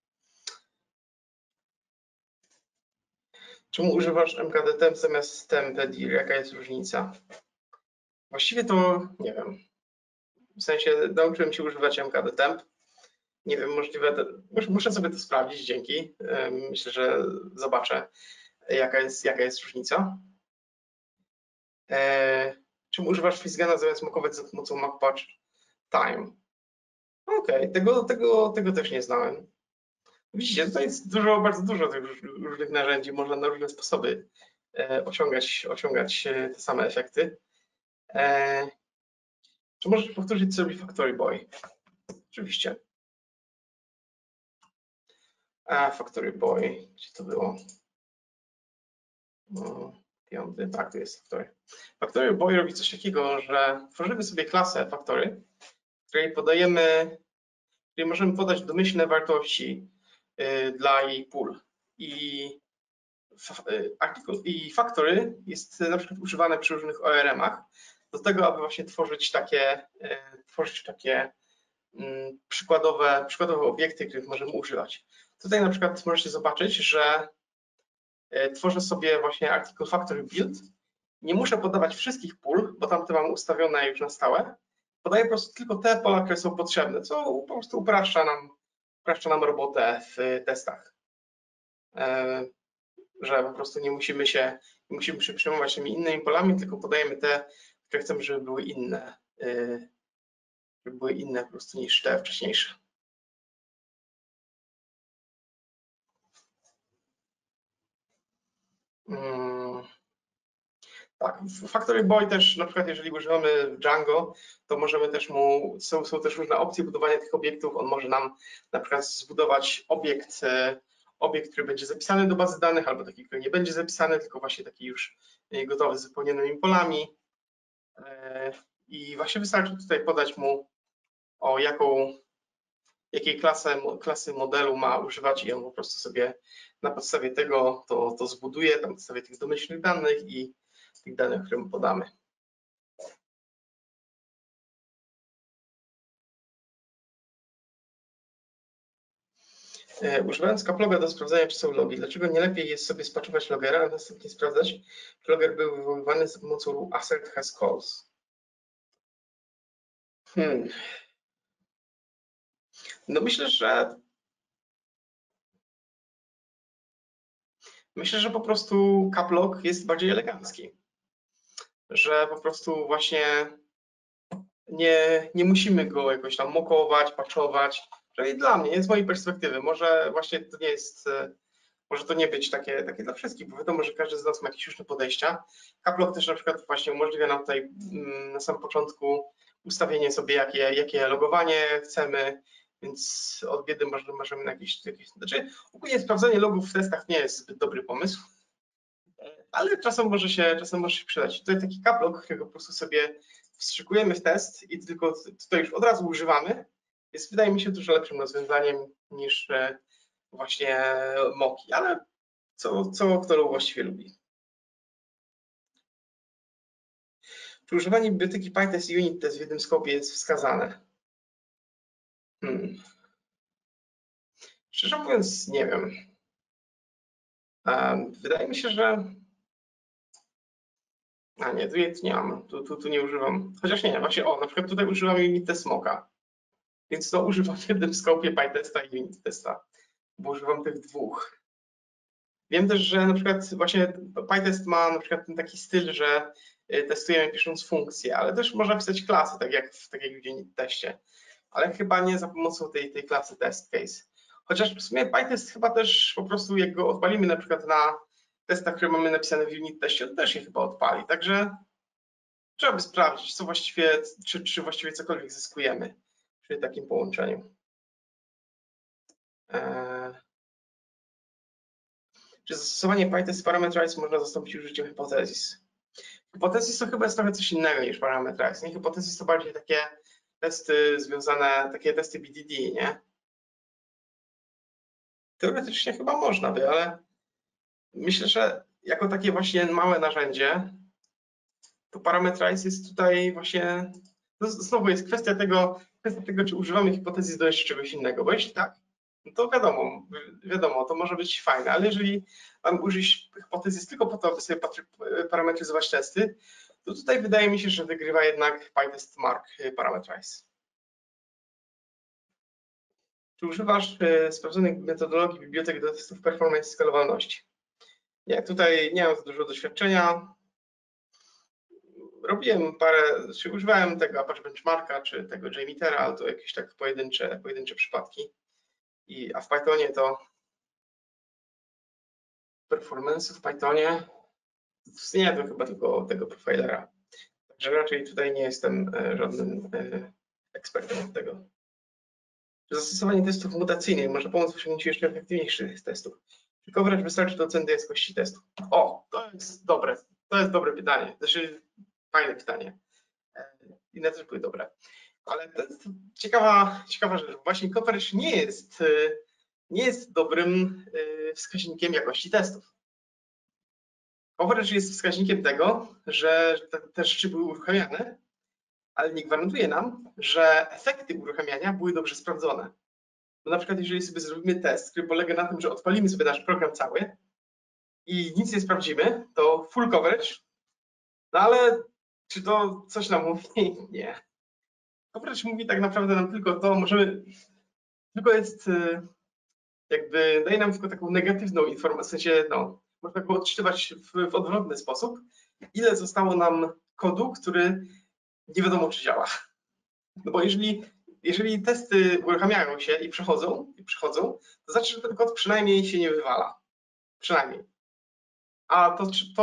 Czemu używasz mkdtemp zamiast temp.dir? Jaka jest różnica? Właściwie to nie wiem. W sensie nauczyłem się używać mkdtemp. Nie wiem, możliwe, muszę sobie to sprawdzić, dzięki. Myślę, że zobaczę, jaka jest różnica. Czemu używasz Fizzgena zamiast mokować za pomocą Makpatch Time? Okej, tego też nie znałem. Widzicie, tutaj jest bardzo dużo tych różnych narzędzi, można na różne sposoby osiągać te same efekty. Czy możesz powtórzyć, co robi Factory Boy? Oczywiście. Factory Boy, gdzie to było? Piąty, tak, to jest Factory. Factory Boy robi coś takiego, że tworzymy sobie klasę Factory, której możemy podać domyślne wartości dla jej pól. I Factory jest na przykład używane przy różnych ORM-ach do tego, aby właśnie tworzyć takie przykładowe obiekty, których możemy używać. Tutaj na przykład możecie zobaczyć, że tworzę sobie właśnie article factory build. Nie muszę podawać wszystkich pól, bo tamte mam ustawione już na stałe. Podaję po prostu tylko te pola, które są potrzebne, co po prostu upraszcza nam robotę w testach. Że po prostu nie musimy się przejmować tymi innymi polami, tylko podajemy te, które chcemy, żeby były inne po prostu niż te wcześniejsze. Tak, w Factory Boy też na przykład jeżeli używamy Django, to możemy też są też różne opcje budowania tych obiektów. On może nam na przykład zbudować obiekt, który będzie zapisany do bazy danych, albo taki, który nie będzie zapisany, tylko właśnie taki już gotowy z wypełnionymi polami. I właśnie wystarczy tutaj podać mu jakiej klasy modelu ma używać i on po prostu sobie na podstawie tego to zbuduje, na podstawie tych domyślnych danych i tych danych, które mu podamy. Używając caploga do sprawdzania, czy są logi, dlaczego nie lepiej jest sobie spaczować logera, a następnie sprawdzać, czy loger był wywoływany za pomocą assert has calls? No myślę, że po prostu caplog jest bardziej elegancki. Że po prostu właśnie nie musimy go jakoś tam mokować, patchować. Przynajmniej dla mnie, z mojej perspektywy. Może właśnie to nie jest, może to nie być takie dla wszystkich, bo wiadomo, że każdy z nas ma jakieś różne podejścia. Caplog też na przykład właśnie umożliwia nam tutaj na samym początku ustawienie sobie, jakie logowanie chcemy, więc od biedy możemy na jakieś znaczy ogólnie sprawdzanie logów w testach nie jest zbyt dobry pomysł, ale czasem może się przydać. Tutaj taki caplog, którego po prostu sobie wstrzykujemy w test i tylko tutaj już od razu używamy, jest wydaje mi się dużo lepszym rozwiązaniem niż właśnie moki, ale kto właściwie lubi. Czy używanie biblioteki PyTest i UnitTest w jednym skopie jest wskazane? Szczerze mówiąc, nie wiem. Wydaje mi się, że... nie, tu nie mam, tu nie używam. Chociaż nie, właśnie na przykład tutaj używam UnitTest Smoka. Więc to używam w jednym skopie PyTesta i UnitTesta, bo używam tych dwóch. Wiem też, że na przykład właśnie PyTest ma na przykład ten taki styl, że testujemy pisząc funkcje, ale też można pisać klasy, tak jak w UnitTestie, ale chyba nie za pomocą tej klasy test case. Chociaż w sumie PyTest chyba też po prostu jak go odpalimy na przykład na testach, które mamy napisane w unit teście, to też je chyba odpali. Także trzeba by sprawdzić, co właściwie, czy właściwie cokolwiek zyskujemy przy takim połączeniu. Czy zastosowanie PyTest Parameterize można zastąpić użyciem Hypothesis? Hypothesis to chyba jest trochę coś innego niż Parameterize. Nie? Hypothesis to bardziej takie testy związane, takie testy BDD, nie? Teoretycznie chyba można by, ale myślę, że jako takie właśnie małe narzędzie, to Parameterize jest tutaj właśnie, no znowu jest kwestia tego, czy używamy hipotezis do jeszcze czegoś innego, bo jeśli tak, no to wiadomo, to może być fajne, ale jeżeli mam użyć hipotezis tylko po to, aby sobie parametryzować testy, to tutaj wydaje mi się, że wygrywa jednak PyTest Mark Parameterize. Czy używasz sprawdzonych metodologii bibliotek do testów performance i skalowalności? Nie, tutaj nie mam za dużo doświadczenia. Robiłem czy używałem tego Apache Benchmarka, czy tego JMeter'a, ale to jakieś tak pojedyncze przypadki. A w Pythonie to performance w Pythonie nie, to chyba tylko tego profilera. Także raczej tutaj nie jestem żadnym ekspertem od tego. Czy zastosowanie testów mutacyjnych może pomóc w osiągnięciu jeszcze efektywniejszych testów? Czy coverage wystarczy do oceny jakości testu? O, to jest dobre pytanie. Znaczy, fajne pytanie. Inne też były dobre. Ale to jest ciekawa rzecz. Właśnie coverage nie jest dobrym wskaźnikiem jakości testów. Coverage jest wskaźnikiem tego, że te rzeczy były uruchamiane, ale nie gwarantuje nam, że efekty uruchamiania były dobrze sprawdzone. Bo na przykład jeżeli sobie zrobimy test, który polega na tym, że odpalimy sobie nasz program cały i nic nie sprawdzimy, to full coverage, no ale czy to coś nam mówi? Nie. Coverage mówi tak naprawdę nam tylko to, tylko jest jakby, daje nam tylko taką negatywną informację, w sensie, no, można go odczytywać w odwrotny sposób, ile zostało nam kodu, który nie wiadomo, czy działa. No bo jeżeli testy uruchamiają się i przechodzą, to znaczy, że ten kod przynajmniej się nie wywala. Przynajmniej. A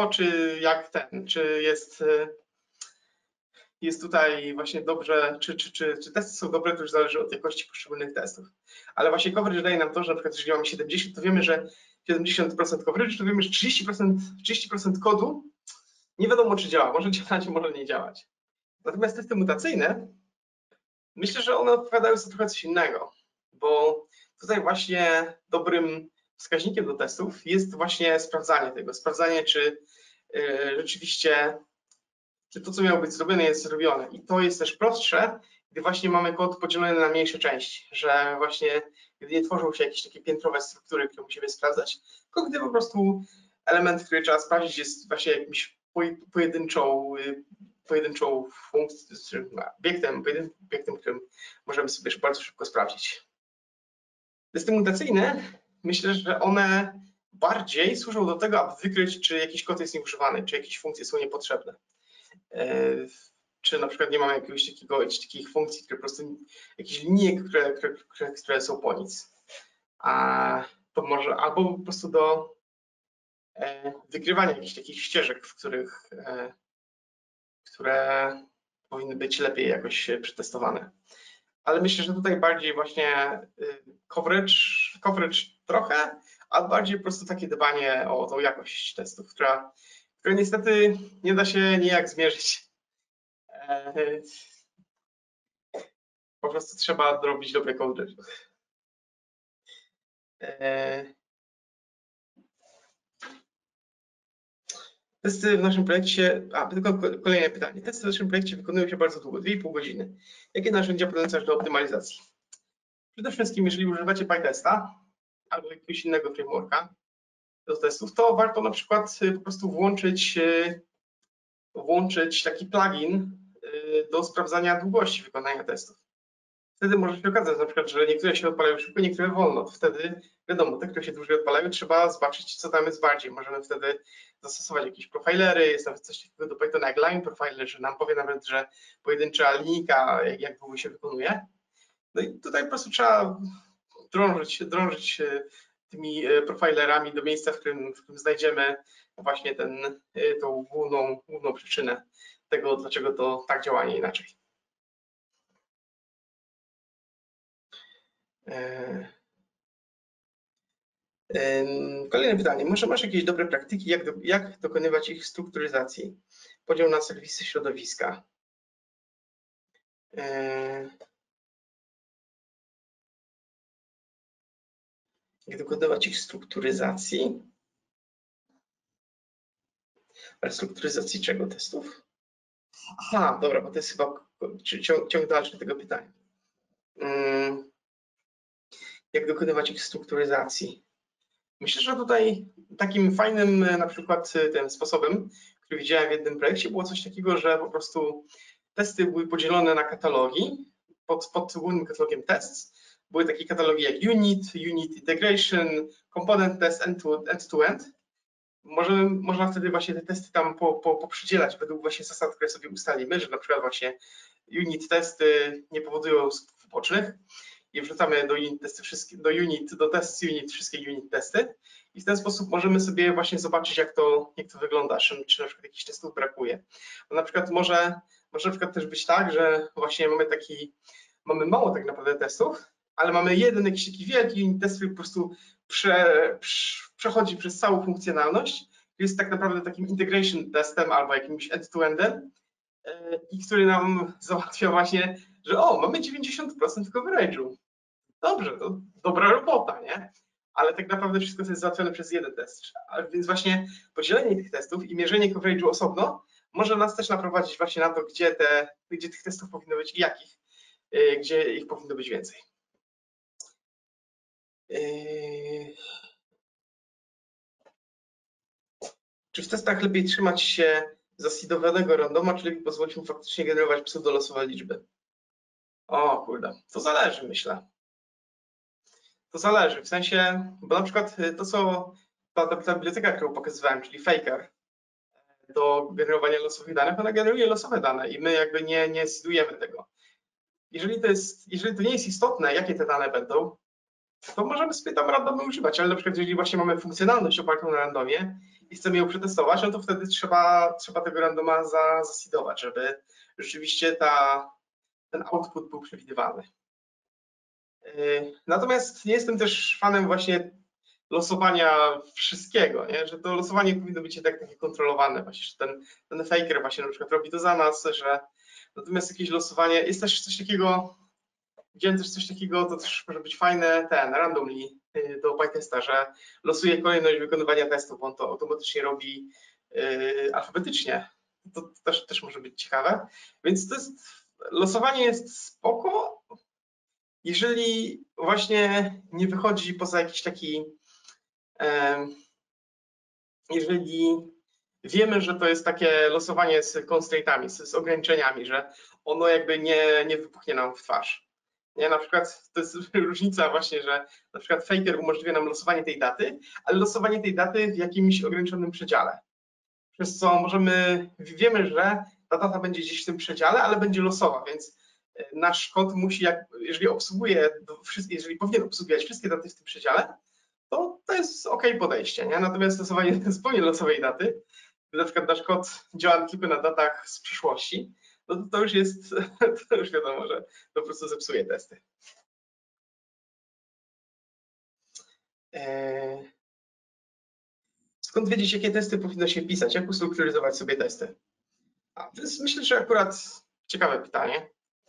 czy jest tutaj właśnie dobrze, czy testy są dobre, to już zależy od jakości poszczególnych testów. Ale właśnie coverage daje nam to, że na przykład jeżeli mamy 70, to wiemy, że 70% coverage, to wiemy, że 30% kodu nie wiadomo, czy działa. Może działać, może nie działać. Natomiast testy mutacyjne, myślę, że one odpowiadają za trochę coś innego, bo tutaj właśnie dobrym wskaźnikiem do testów jest właśnie sprawdzanie, czy rzeczywiście czy to, co miało być zrobione, jest zrobione. I to jest też prostsze, gdy właśnie mamy kod podzielony na mniejsze części, że właśnie gdy nie tworzą się jakieś takie piętrowe struktury, które musimy sprawdzać, tylko gdy po prostu element, który trzeba sprawdzić, jest właśnie jakimś pojedynczą funkcją, obiektem, którym możemy sobie bardzo szybko sprawdzić. Testy mutacyjne, myślę, że one bardziej służą do tego, aby wykryć, czy jakiś kod jest nieużywany, czy jakieś funkcje są niepotrzebne. Czy na przykład nie mamy jakichś takich funkcji, które po prostu, jakichś linijek, które są po nic. To może, albo po prostu do wykrywania jakichś takich ścieżek, które powinny być lepiej jakoś przetestowane. Ale myślę, że tutaj bardziej właśnie coverage trochę, a bardziej po prostu takie dbanie o tą jakość testów, która niestety nie da się nijak zmierzyć. Po prostu trzeba robić dobre coverage. Testy w naszym projekcie, tylko kolejne pytanie. Testy w naszym projekcie wykonują się bardzo długo, 2,5 godziny. Jakie narzędzia polecasz do optymalizacji? Przede wszystkim, jeżeli używacie PyTesta albo jakiegoś innego frameworka do testów, to warto na przykład po prostu włączyć taki plugin do sprawdzania długości wykonania testów. Wtedy może się okazać na przykład, że niektóre się odpalają szybko, niektóre wolno. To wtedy wiadomo, te, które się dłużej odpalają, trzeba zobaczyć, co tam jest bardziej. Możemy wtedy zastosować jakieś profilery, jest nawet coś takiego do Pythona jak line profiler, że nam powie nawet, że pojedyncza linijka jak długo się wykonuje. No i tutaj po prostu trzeba drążyć tymi profilerami do miejsca, w którym znajdziemy właśnie tą główną przyczynę tego, dlaczego to tak działa, a nie inaczej. Kolejne pytanie. Może masz jakieś dobre praktyki, jak dokonywać ich strukturyzacji? Podział na serwisy środowiska. Jak dokonywać ich strukturyzacji? Ale strukturyzacji czego? Testów? Aha, dobra, bo to jest chyba ciąg dalszy tego pytania. Jak dokonywać ich strukturyzacji? Myślę, że tutaj takim fajnym na przykład tym sposobem, który widziałem w jednym projekcie, było coś takiego, że po prostu testy były podzielone na katalogi. Pod głównym katalogiem tests były takie katalogi jak unit integration, component test, end-to-end. Można wtedy właśnie te testy tam poprzydzielać według właśnie zasad, które sobie ustalimy, że na przykład właśnie unit testy nie powodują skutków ubocznych i wrzucamy do unit testy do test unit wszystkie unit testy i w ten sposób możemy sobie właśnie zobaczyć, jak to wygląda, czy na przykład jakichś testów brakuje. Bo na przykład może na przykład też być tak, że właśnie mamy mało tak naprawdę testów, ale mamy jeden jakiś taki wielki unit test, który po prostu przechodzi przez całą funkcjonalność, jest tak naprawdę takim integration testem albo jakimś end-to-endem i który nam załatwia właśnie, że mamy 90% coverage'u. Dobrze, to dobra robota, nie? Ale tak naprawdę wszystko to jest załatwione przez jeden test. Więc właśnie podzielenie tych testów i mierzenie coverage'u osobno może nas też naprowadzić właśnie na to, gdzie tych testów powinno być i jakich, gdzie ich powinno być więcej. Czy w testach lepiej trzymać się zaseedowanego randoma, czy lepiej pozwolić mu faktycznie generować pseudolosowe liczby? O kurde, to zależy, myślę. To zależy, w sensie, bo na przykład to, co ta biblioteka, którą pokazywałem, czyli Faker, do generowania losowych danych, ona generuje losowe dane i my jakby nie seedujemy tego. Jeżeli to nie jest istotne, jakie te dane będą, to możemy sobie tam randomy używać, ale na przykład jeżeli właśnie mamy funkcjonalność opartą na randomie i chcemy ją przetestować, no to wtedy trzeba tego randoma zaseedować, żeby rzeczywiście ten output był przewidywalny. Natomiast nie jestem też fanem właśnie losowania wszystkiego, nie? Że to losowanie powinno być jednak takie kontrolowane, właśnie, że ten faker właśnie na przykład robi to za nas, że natomiast jakieś losowanie, jest też coś takiego, widziałem też coś takiego, to też może być fajne, randomly do PyTesta, że losuje kolejność wykonywania testów, on to automatycznie robi alfabetycznie. To też może być ciekawe, więc losowanie jest spoko, jeżeli właśnie nie wychodzi poza jakiś taki, jeżeli wiemy, że to jest takie losowanie z constraintami, z ograniczeniami, że ono jakby nie wybuchnie nam w twarz. Nie, na przykład to jest różnica właśnie, że na przykład Faker umożliwia nam losowanie tej daty, ale losowanie tej daty w jakimś ograniczonym przedziale. Przez co wiemy, że ta data będzie gdzieś w tym przedziale, ale będzie losowa, więc nasz kod musi, jeżeli powinien obsługiwać wszystkie daty w tym przedziale, to jest OK podejście, nie? Natomiast stosowanie zupełnie losowej daty, gdy na przykład nasz kod działa tylko na datach z przyszłości, no to już wiadomo, że to po prostu zepsuje testy. Skąd wiedzieć, jakie testy powinno się pisać? Jak ustrukturyzować sobie testy? To jest, myślę, że akurat ciekawe pytanie.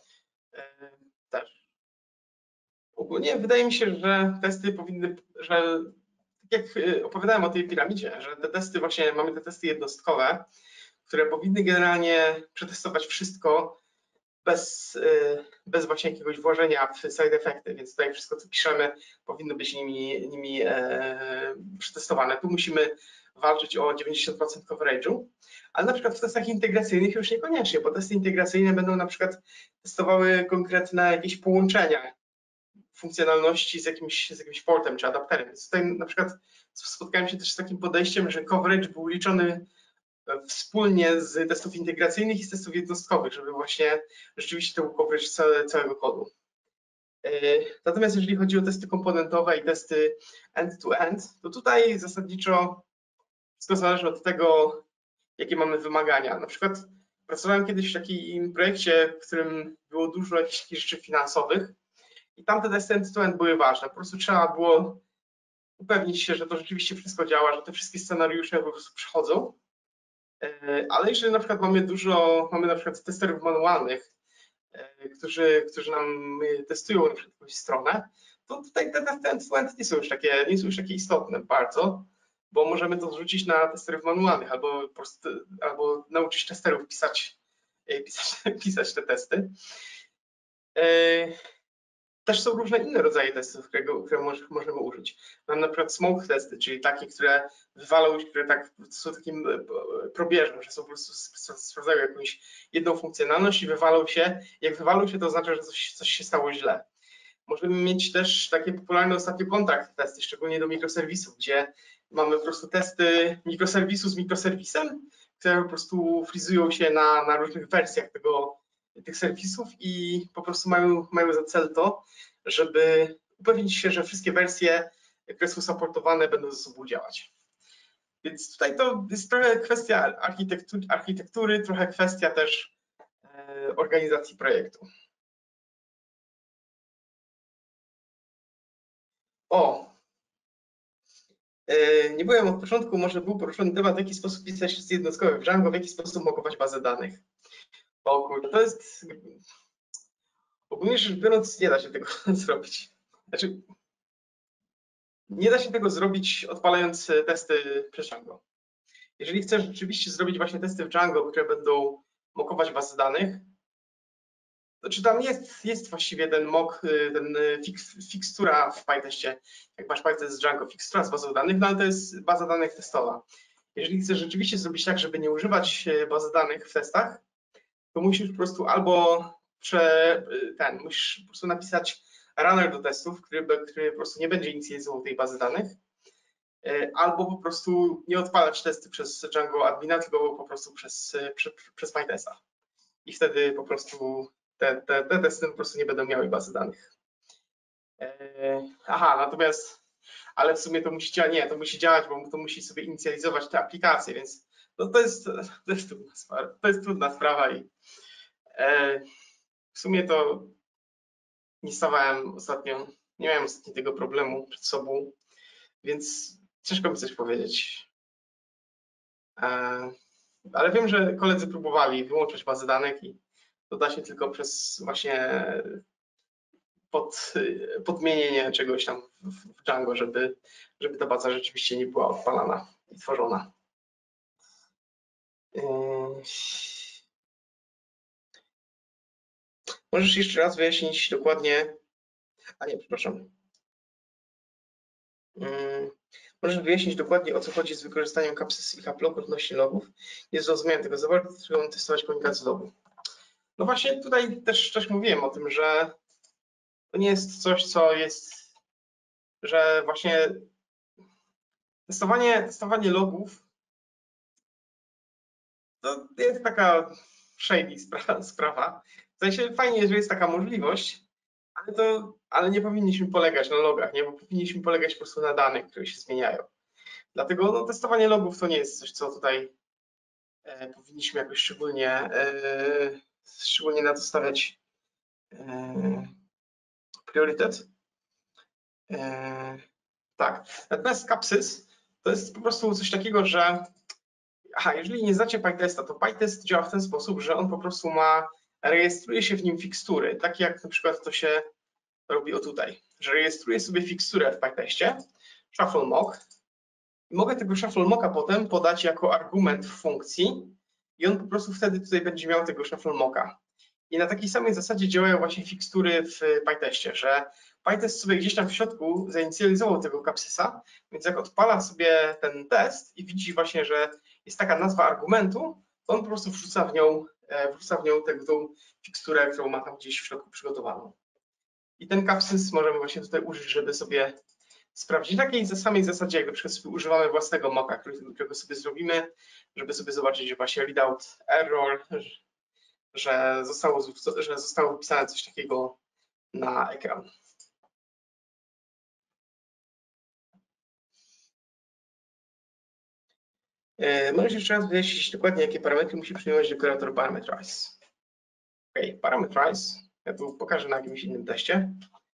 Też. Ogólnie wydaje mi się, że testy powinny, że tak jak opowiadałem o tej piramidzie, że te testy właśnie, mamy te testy jednostkowe, które powinny generalnie przetestować wszystko bez właśnie jakiegoś włożenia w side effecty, więc tutaj wszystko, co piszemy, powinno być nimi przetestowane. Tu musimy walczyć o 90% coverage'u, ale na przykład w testach integracyjnych już niekoniecznie, bo testy integracyjne będą na przykład testowały konkretne jakieś połączenia funkcjonalności z jakimś portem czy adapterem. Więc tutaj na przykład spotkałem się też z takim podejściem, że coverage był liczony wspólnie z testów integracyjnych i z testów jednostkowych, żeby właśnie rzeczywiście to był coverage całego kodu. Natomiast jeżeli chodzi o testy komponentowe i testy end-to-end, to tutaj zasadniczo wszystko zależy od tego, jakie mamy wymagania. Na przykład pracowałem kiedyś w takim projekcie, w którym było dużo jakichś rzeczy finansowych i tamte testy end-to-end były ważne. Po prostu trzeba było upewnić się, że to rzeczywiście wszystko działa, że te wszystkie scenariusze po prostu przechodzą. Ale jeżeli na przykład mamy na przykład testerów manualnych, którzy nam testują na przykład jakąś stronę, to tutaj te testy end-to-end nie są już takie istotne bardzo, bo możemy to zrzucić na testerów manualnych albo po prostu, albo nauczyć testerów pisać te testy. Też są różne inne rodzaje testów, które możemy użyć. Mam na przykład smoke testy, czyli takie, które wywalą, które tak są takim probierzem, że są po prostu sprawdzają jakąś jedną funkcjonalność i wywalą się. Jak wywalą się, to oznacza, że coś się stało źle. Możemy mieć też takie popularne ostatnio kontrakt testy, szczególnie do mikroserwisów, gdzie mamy po prostu testy mikroserwisu z mikroserwisem, które po prostu frizują się na różnych wersjach tych serwisów i po prostu mają za cel to, żeby upewnić się, że wszystkie wersje, które są supportowane, będą ze sobą działać. Więc tutaj to jest trochę kwestia architektury, trochę kwestia też organizacji projektu. Nie byłem od początku, może był poruszony temat, w jaki sposób pisać testy jednostkowe w Django, w jaki sposób mokować bazę danych. O kurde, to jest... Ogólnie rzecz biorąc, nie da się tego zrobić. Znaczy, nie da się tego zrobić odpalając testy przez Django. Jeżeli chcesz rzeczywiście zrobić właśnie testy w Django, które będą mokować bazy danych, to czy tam jest właściwie ten mock, fixtura w PyTestie, jak masz PyTest z Django, fixtura z bazą danych, no ale to jest baza danych testowa. Jeżeli chcesz rzeczywiście zrobić tak, żeby nie używać bazy danych w testach, to musisz po prostu musisz po prostu napisać runner do testów, który po prostu nie będzie inicjalizował tej bazy danych, albo po prostu nie odpalać testy przez Django admina, tylko po prostu przez PyTesta. I wtedy po prostu te testy po prostu nie będą miały bazy danych. Ale w sumie to musi działać, to musi działać, bo to musi sobie inicjalizować te aplikacje, więc no to jest trudna sprawa i w sumie to nie miałem ostatnio tego problemu przed sobą, więc ciężko mi coś powiedzieć. Ale wiem, że koledzy próbowali wyłączyć bazę danych i to da się tylko przez właśnie podmienienie czegoś tam w Django, żeby ta baza rzeczywiście nie była odpalana i tworzona. Możesz jeszcze raz wyjaśnić dokładnie, przepraszam. Możesz wyjaśnić dokładnie, o co chodzi z wykorzystaniem capsys i haplog odnośnie logów. Nie zrozumiałem tego za bardzo, trzeba testować komunikat z logu. No właśnie tutaj też mówiłem o tym, że to nie jest coś, co jest, że właśnie testowanie logów to jest taka shady sprawa. W sensie fajnie, że jest taka możliwość, ale nie powinniśmy polegać na logach, nie? Bo powinniśmy polegać po prostu na danych, które się zmieniają. Dlatego no, testowanie logów to nie jest coś, co tutaj powinniśmy jakoś szczególnie na to stawiać priorytet. Tak. Natomiast capsys to jest po prostu coś takiego, że jeżeli nie znacie PyTesta, to PyTest działa w ten sposób, że on po prostu rejestruje się w nim fikstury, takie jak na przykład to się robi tutaj, że rejestruję sobie fiksturę w PyTestie, shuffle mock, i mogę tego shuffle mocka potem podać jako argument w funkcji i on po prostu wtedy tutaj będzie miał tego shuffle mocka. I na takiej samej zasadzie działają właśnie fikstury w PyTestie, że PyTest sobie gdzieś tam w środku zainicjalizował tego capsysa, więc jak odpala sobie ten test i widzi właśnie, że jest taka nazwa argumentu, to on po prostu wrzuca w nią tą fiksturę, którą ma tam gdzieś w środku przygotowaną. I ten capsys możemy właśnie tutaj użyć, żeby sobie sprawdzić na takiej samej zasadzie, jak na przykład sobie używamy własnego mocka, którego sobie zrobimy, żeby sobie zobaczyć, że właśnie readout error, że zostało wypisane coś takiego na ekran. Możesz jeszcze raz wyjaśnić dokładnie, jakie parametry musi przyjmować dekorator parametrize. OK, parametrize. Ja tu pokażę na jakimś innym teście.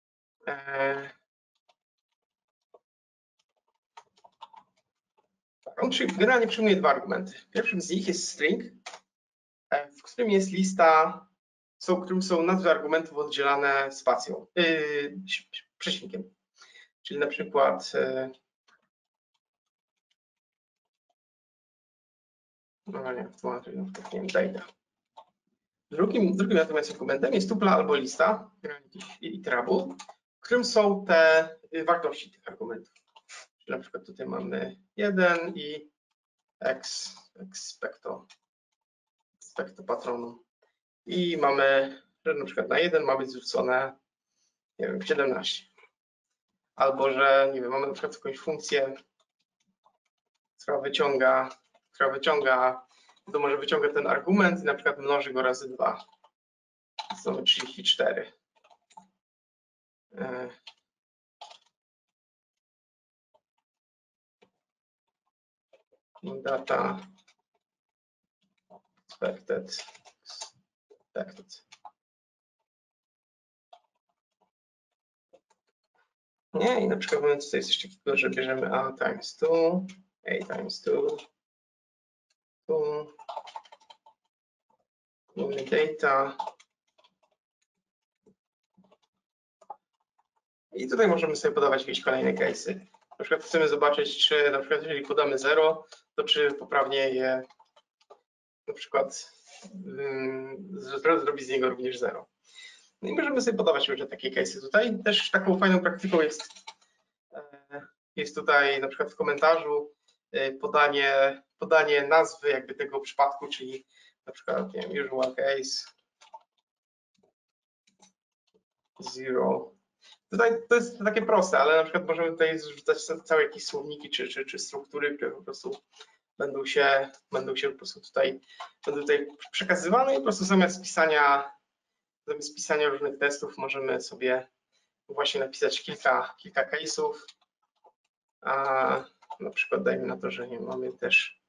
On generalnie przyjmuje dwa argumenty. Pierwszym z nich jest string, w którym jest lista, w którym są nazwy argumentów oddzielane spacją, przecinkiem. Czyli na przykład no nie, nie wiem, data. Drugim natomiast argumentem jest tupla albo lista, iterable, w którym są te wartości tych argumentów. Czyli na przykład tutaj mamy 1 i expecto patronum. I mamy, że na przykład na 1 ma być zrzucone, nie wiem, 17. Albo, że nie wiem, mamy na przykład jakąś funkcję, która wyciąga, to może wyciąga ten argument i na przykład mnoży go razy 2. To mamy 34. Data expected. Nie, i na przykład mamy tutaj coś takiego, że bierzemy a times 2, a times 2, tu, mamy data. I tutaj możemy sobie podawać jakieś kolejne case'y. Na przykład chcemy zobaczyć, czy na przykład jeżeli podamy 0, to czy poprawnie je na przykład zrobi z niego również 0. No i możemy sobie podawać różne takie case'y tutaj. Też taką fajną praktyką jest tutaj na przykład w komentarzu podanie nazwy jakby tego przypadku, czyli na przykład nie wiem, usual case 0. Tutaj to jest takie proste, ale na przykład możemy tutaj zrzucać całe jakieś słowniki czy struktury, które po prostu będą się po prostu tutaj przekazywane i po prostu zamiast pisania różnych testów możemy sobie właśnie napisać kilka case'ów. A na przykład dajmy na to, że nie mamy też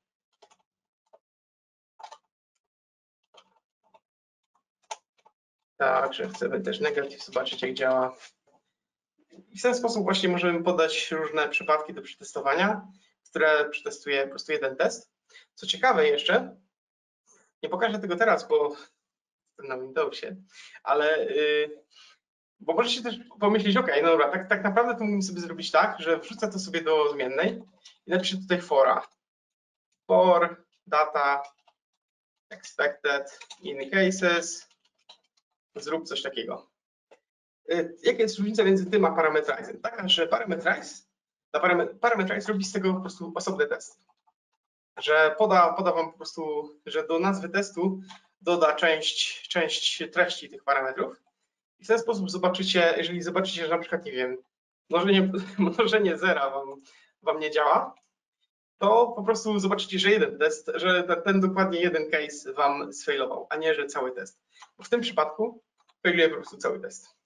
tak, że chcemy też negatyw zobaczyć, jak działa. I w ten sposób właśnie możemy podać różne przypadki do przetestowania, które przetestuje po prostu jeden test. Co ciekawe jeszcze, nie pokażę tego teraz, bo jestem na Windowsie, ale bo możecie też pomyśleć, ok, no dobra, tak naprawdę to mógłbym sobie zrobić tak, że wrzucę to sobie do zmiennej i napiszę tutaj fora. For data expected in cases, zrób coś takiego. Jaka jest różnica między tym a parameterizem? Taka, że parameterize robi z tego po prostu osobny test. Że poda wam po prostu, że do nazwy testu doda część treści tych parametrów i w ten sposób zobaczycie, jeżeli zobaczycie, że na przykład, nie wiem, mnożenie zera wam nie działa, to po prostu zobaczycie, że jeden test, że ten dokładnie jeden case wam sfailował, a nie, że cały test. Bo w tym przypadku failuje po prostu cały test.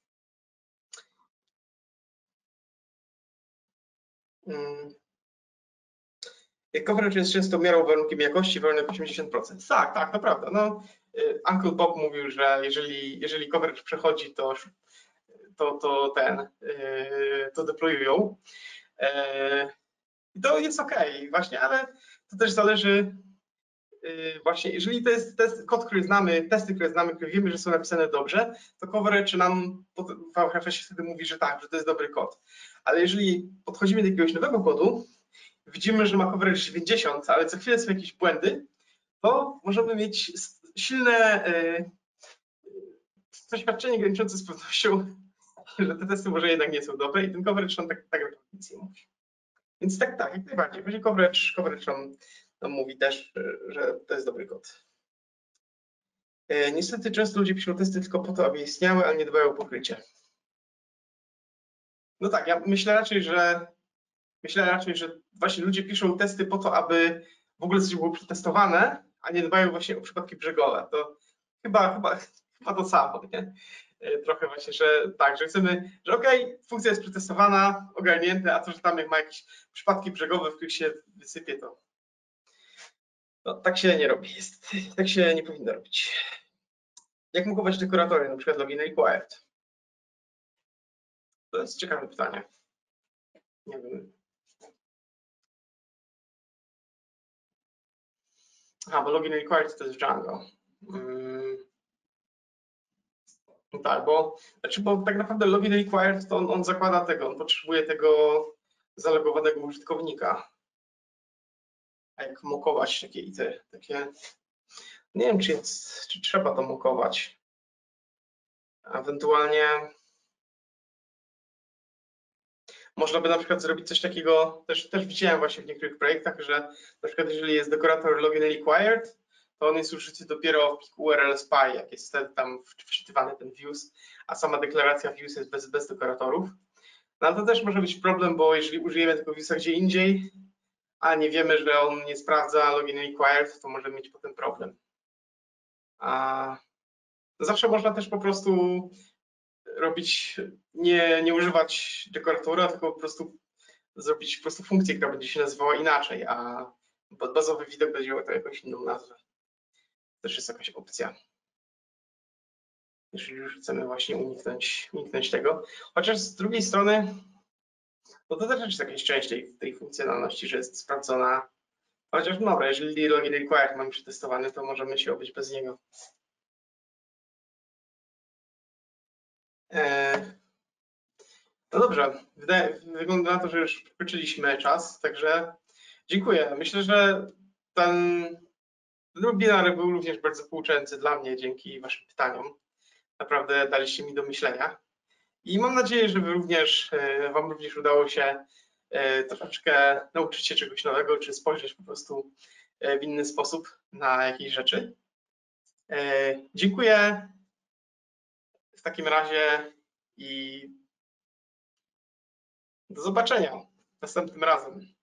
Coverage jest często miarą warunkiem jakości, warunek 80%. Tak, to prawda. No, Uncle Bob mówił, że jeżeli coverage przechodzi, to deployują. I to jest ok, właśnie, ale to też zależy właśnie, jeżeli to jest kod, który znamy, testy, które znamy, które wiemy, że są napisane dobrze, to coverage nam w VHF wtedy mówi, że tak, że to jest dobry kod. Ale jeżeli podchodzimy do jakiegoś nowego kodu, widzimy, że ma coverage 90, ale co chwilę są jakieś błędy, to możemy mieć silne doświadczenie graniczące z pewnością, że te testy może jednak nie są dobre i ten coverage nam tak nic nie mówi. Więc tak, jak najbardziej. Będzie coverage nam mówi też, że to jest dobry kod. Niestety często ludzie piszą testy tylko po to, aby istniały, ale nie dbają o pokrycie. No tak, ja myślę raczej, że właśnie ludzie piszą testy po to, aby w ogóle coś było przetestowane, a nie dbają właśnie o przypadki brzegowe. To chyba to samo, nie? trochę właśnie, że tak, że chcemy, że okej, funkcja jest przetestowana, ogarnięte, a to, że tam jak ma jakieś przypadki brzegowe, w których się wysypie, to no, tak się nie robi. Tak się nie powinno robić. Jak mukować dekoratory, na przykład login required? To jest ciekawe pytanie. Nie wiem. Bo login required to jest Django. No tak, bo tak naprawdę login required to on zakłada tego, on potrzebuje tego zalogowanego użytkownika. A jak mokować takie nie wiem, czy trzeba to mokować. Ewentualnie można by na przykład zrobić coś takiego, też widziałem właśnie w niektórych projektach, że na przykład jeżeli jest dekorator login required, to on jest użyty dopiero w pliku URL spy, jak jest wtedy tam wczytywany ten views, a sama deklaracja views jest bez dekoratorów. No ale to też może być problem, bo jeżeli użyjemy tego viewsa gdzie indziej, a nie wiemy, że on nie sprawdza login required, to możemy mieć potem problem. Zawsze można też po prostu robić, nie używać dekoratora, tylko po prostu zrobić funkcję, która będzie się nazywała inaczej, a bazowy widok będzie miał jakąś inną nazwę. Też jest jakaś opcja. Jeżeli już chcemy właśnie uniknąć tego. Chociaż z drugiej strony, no to też jest jakaś część tej funkcjonalności, że jest sprawdzona. Chociaż dobra, jeżeli login required mamy przetestowany, to możemy się obyć bez niego. No dobrze, wygląda na to, że już przekroczyliśmy czas, także dziękuję. Myślę, że ten webinar był również bardzo pouczający dla mnie dzięki Waszym pytaniom. Naprawdę daliście mi do myślenia i mam nadzieję, że Wam również udało się troszeczkę nauczyć się czegoś nowego, czy spojrzeć po prostu w inny sposób na jakieś rzeczy. Dziękuję w takim razie i do zobaczenia następnym razem.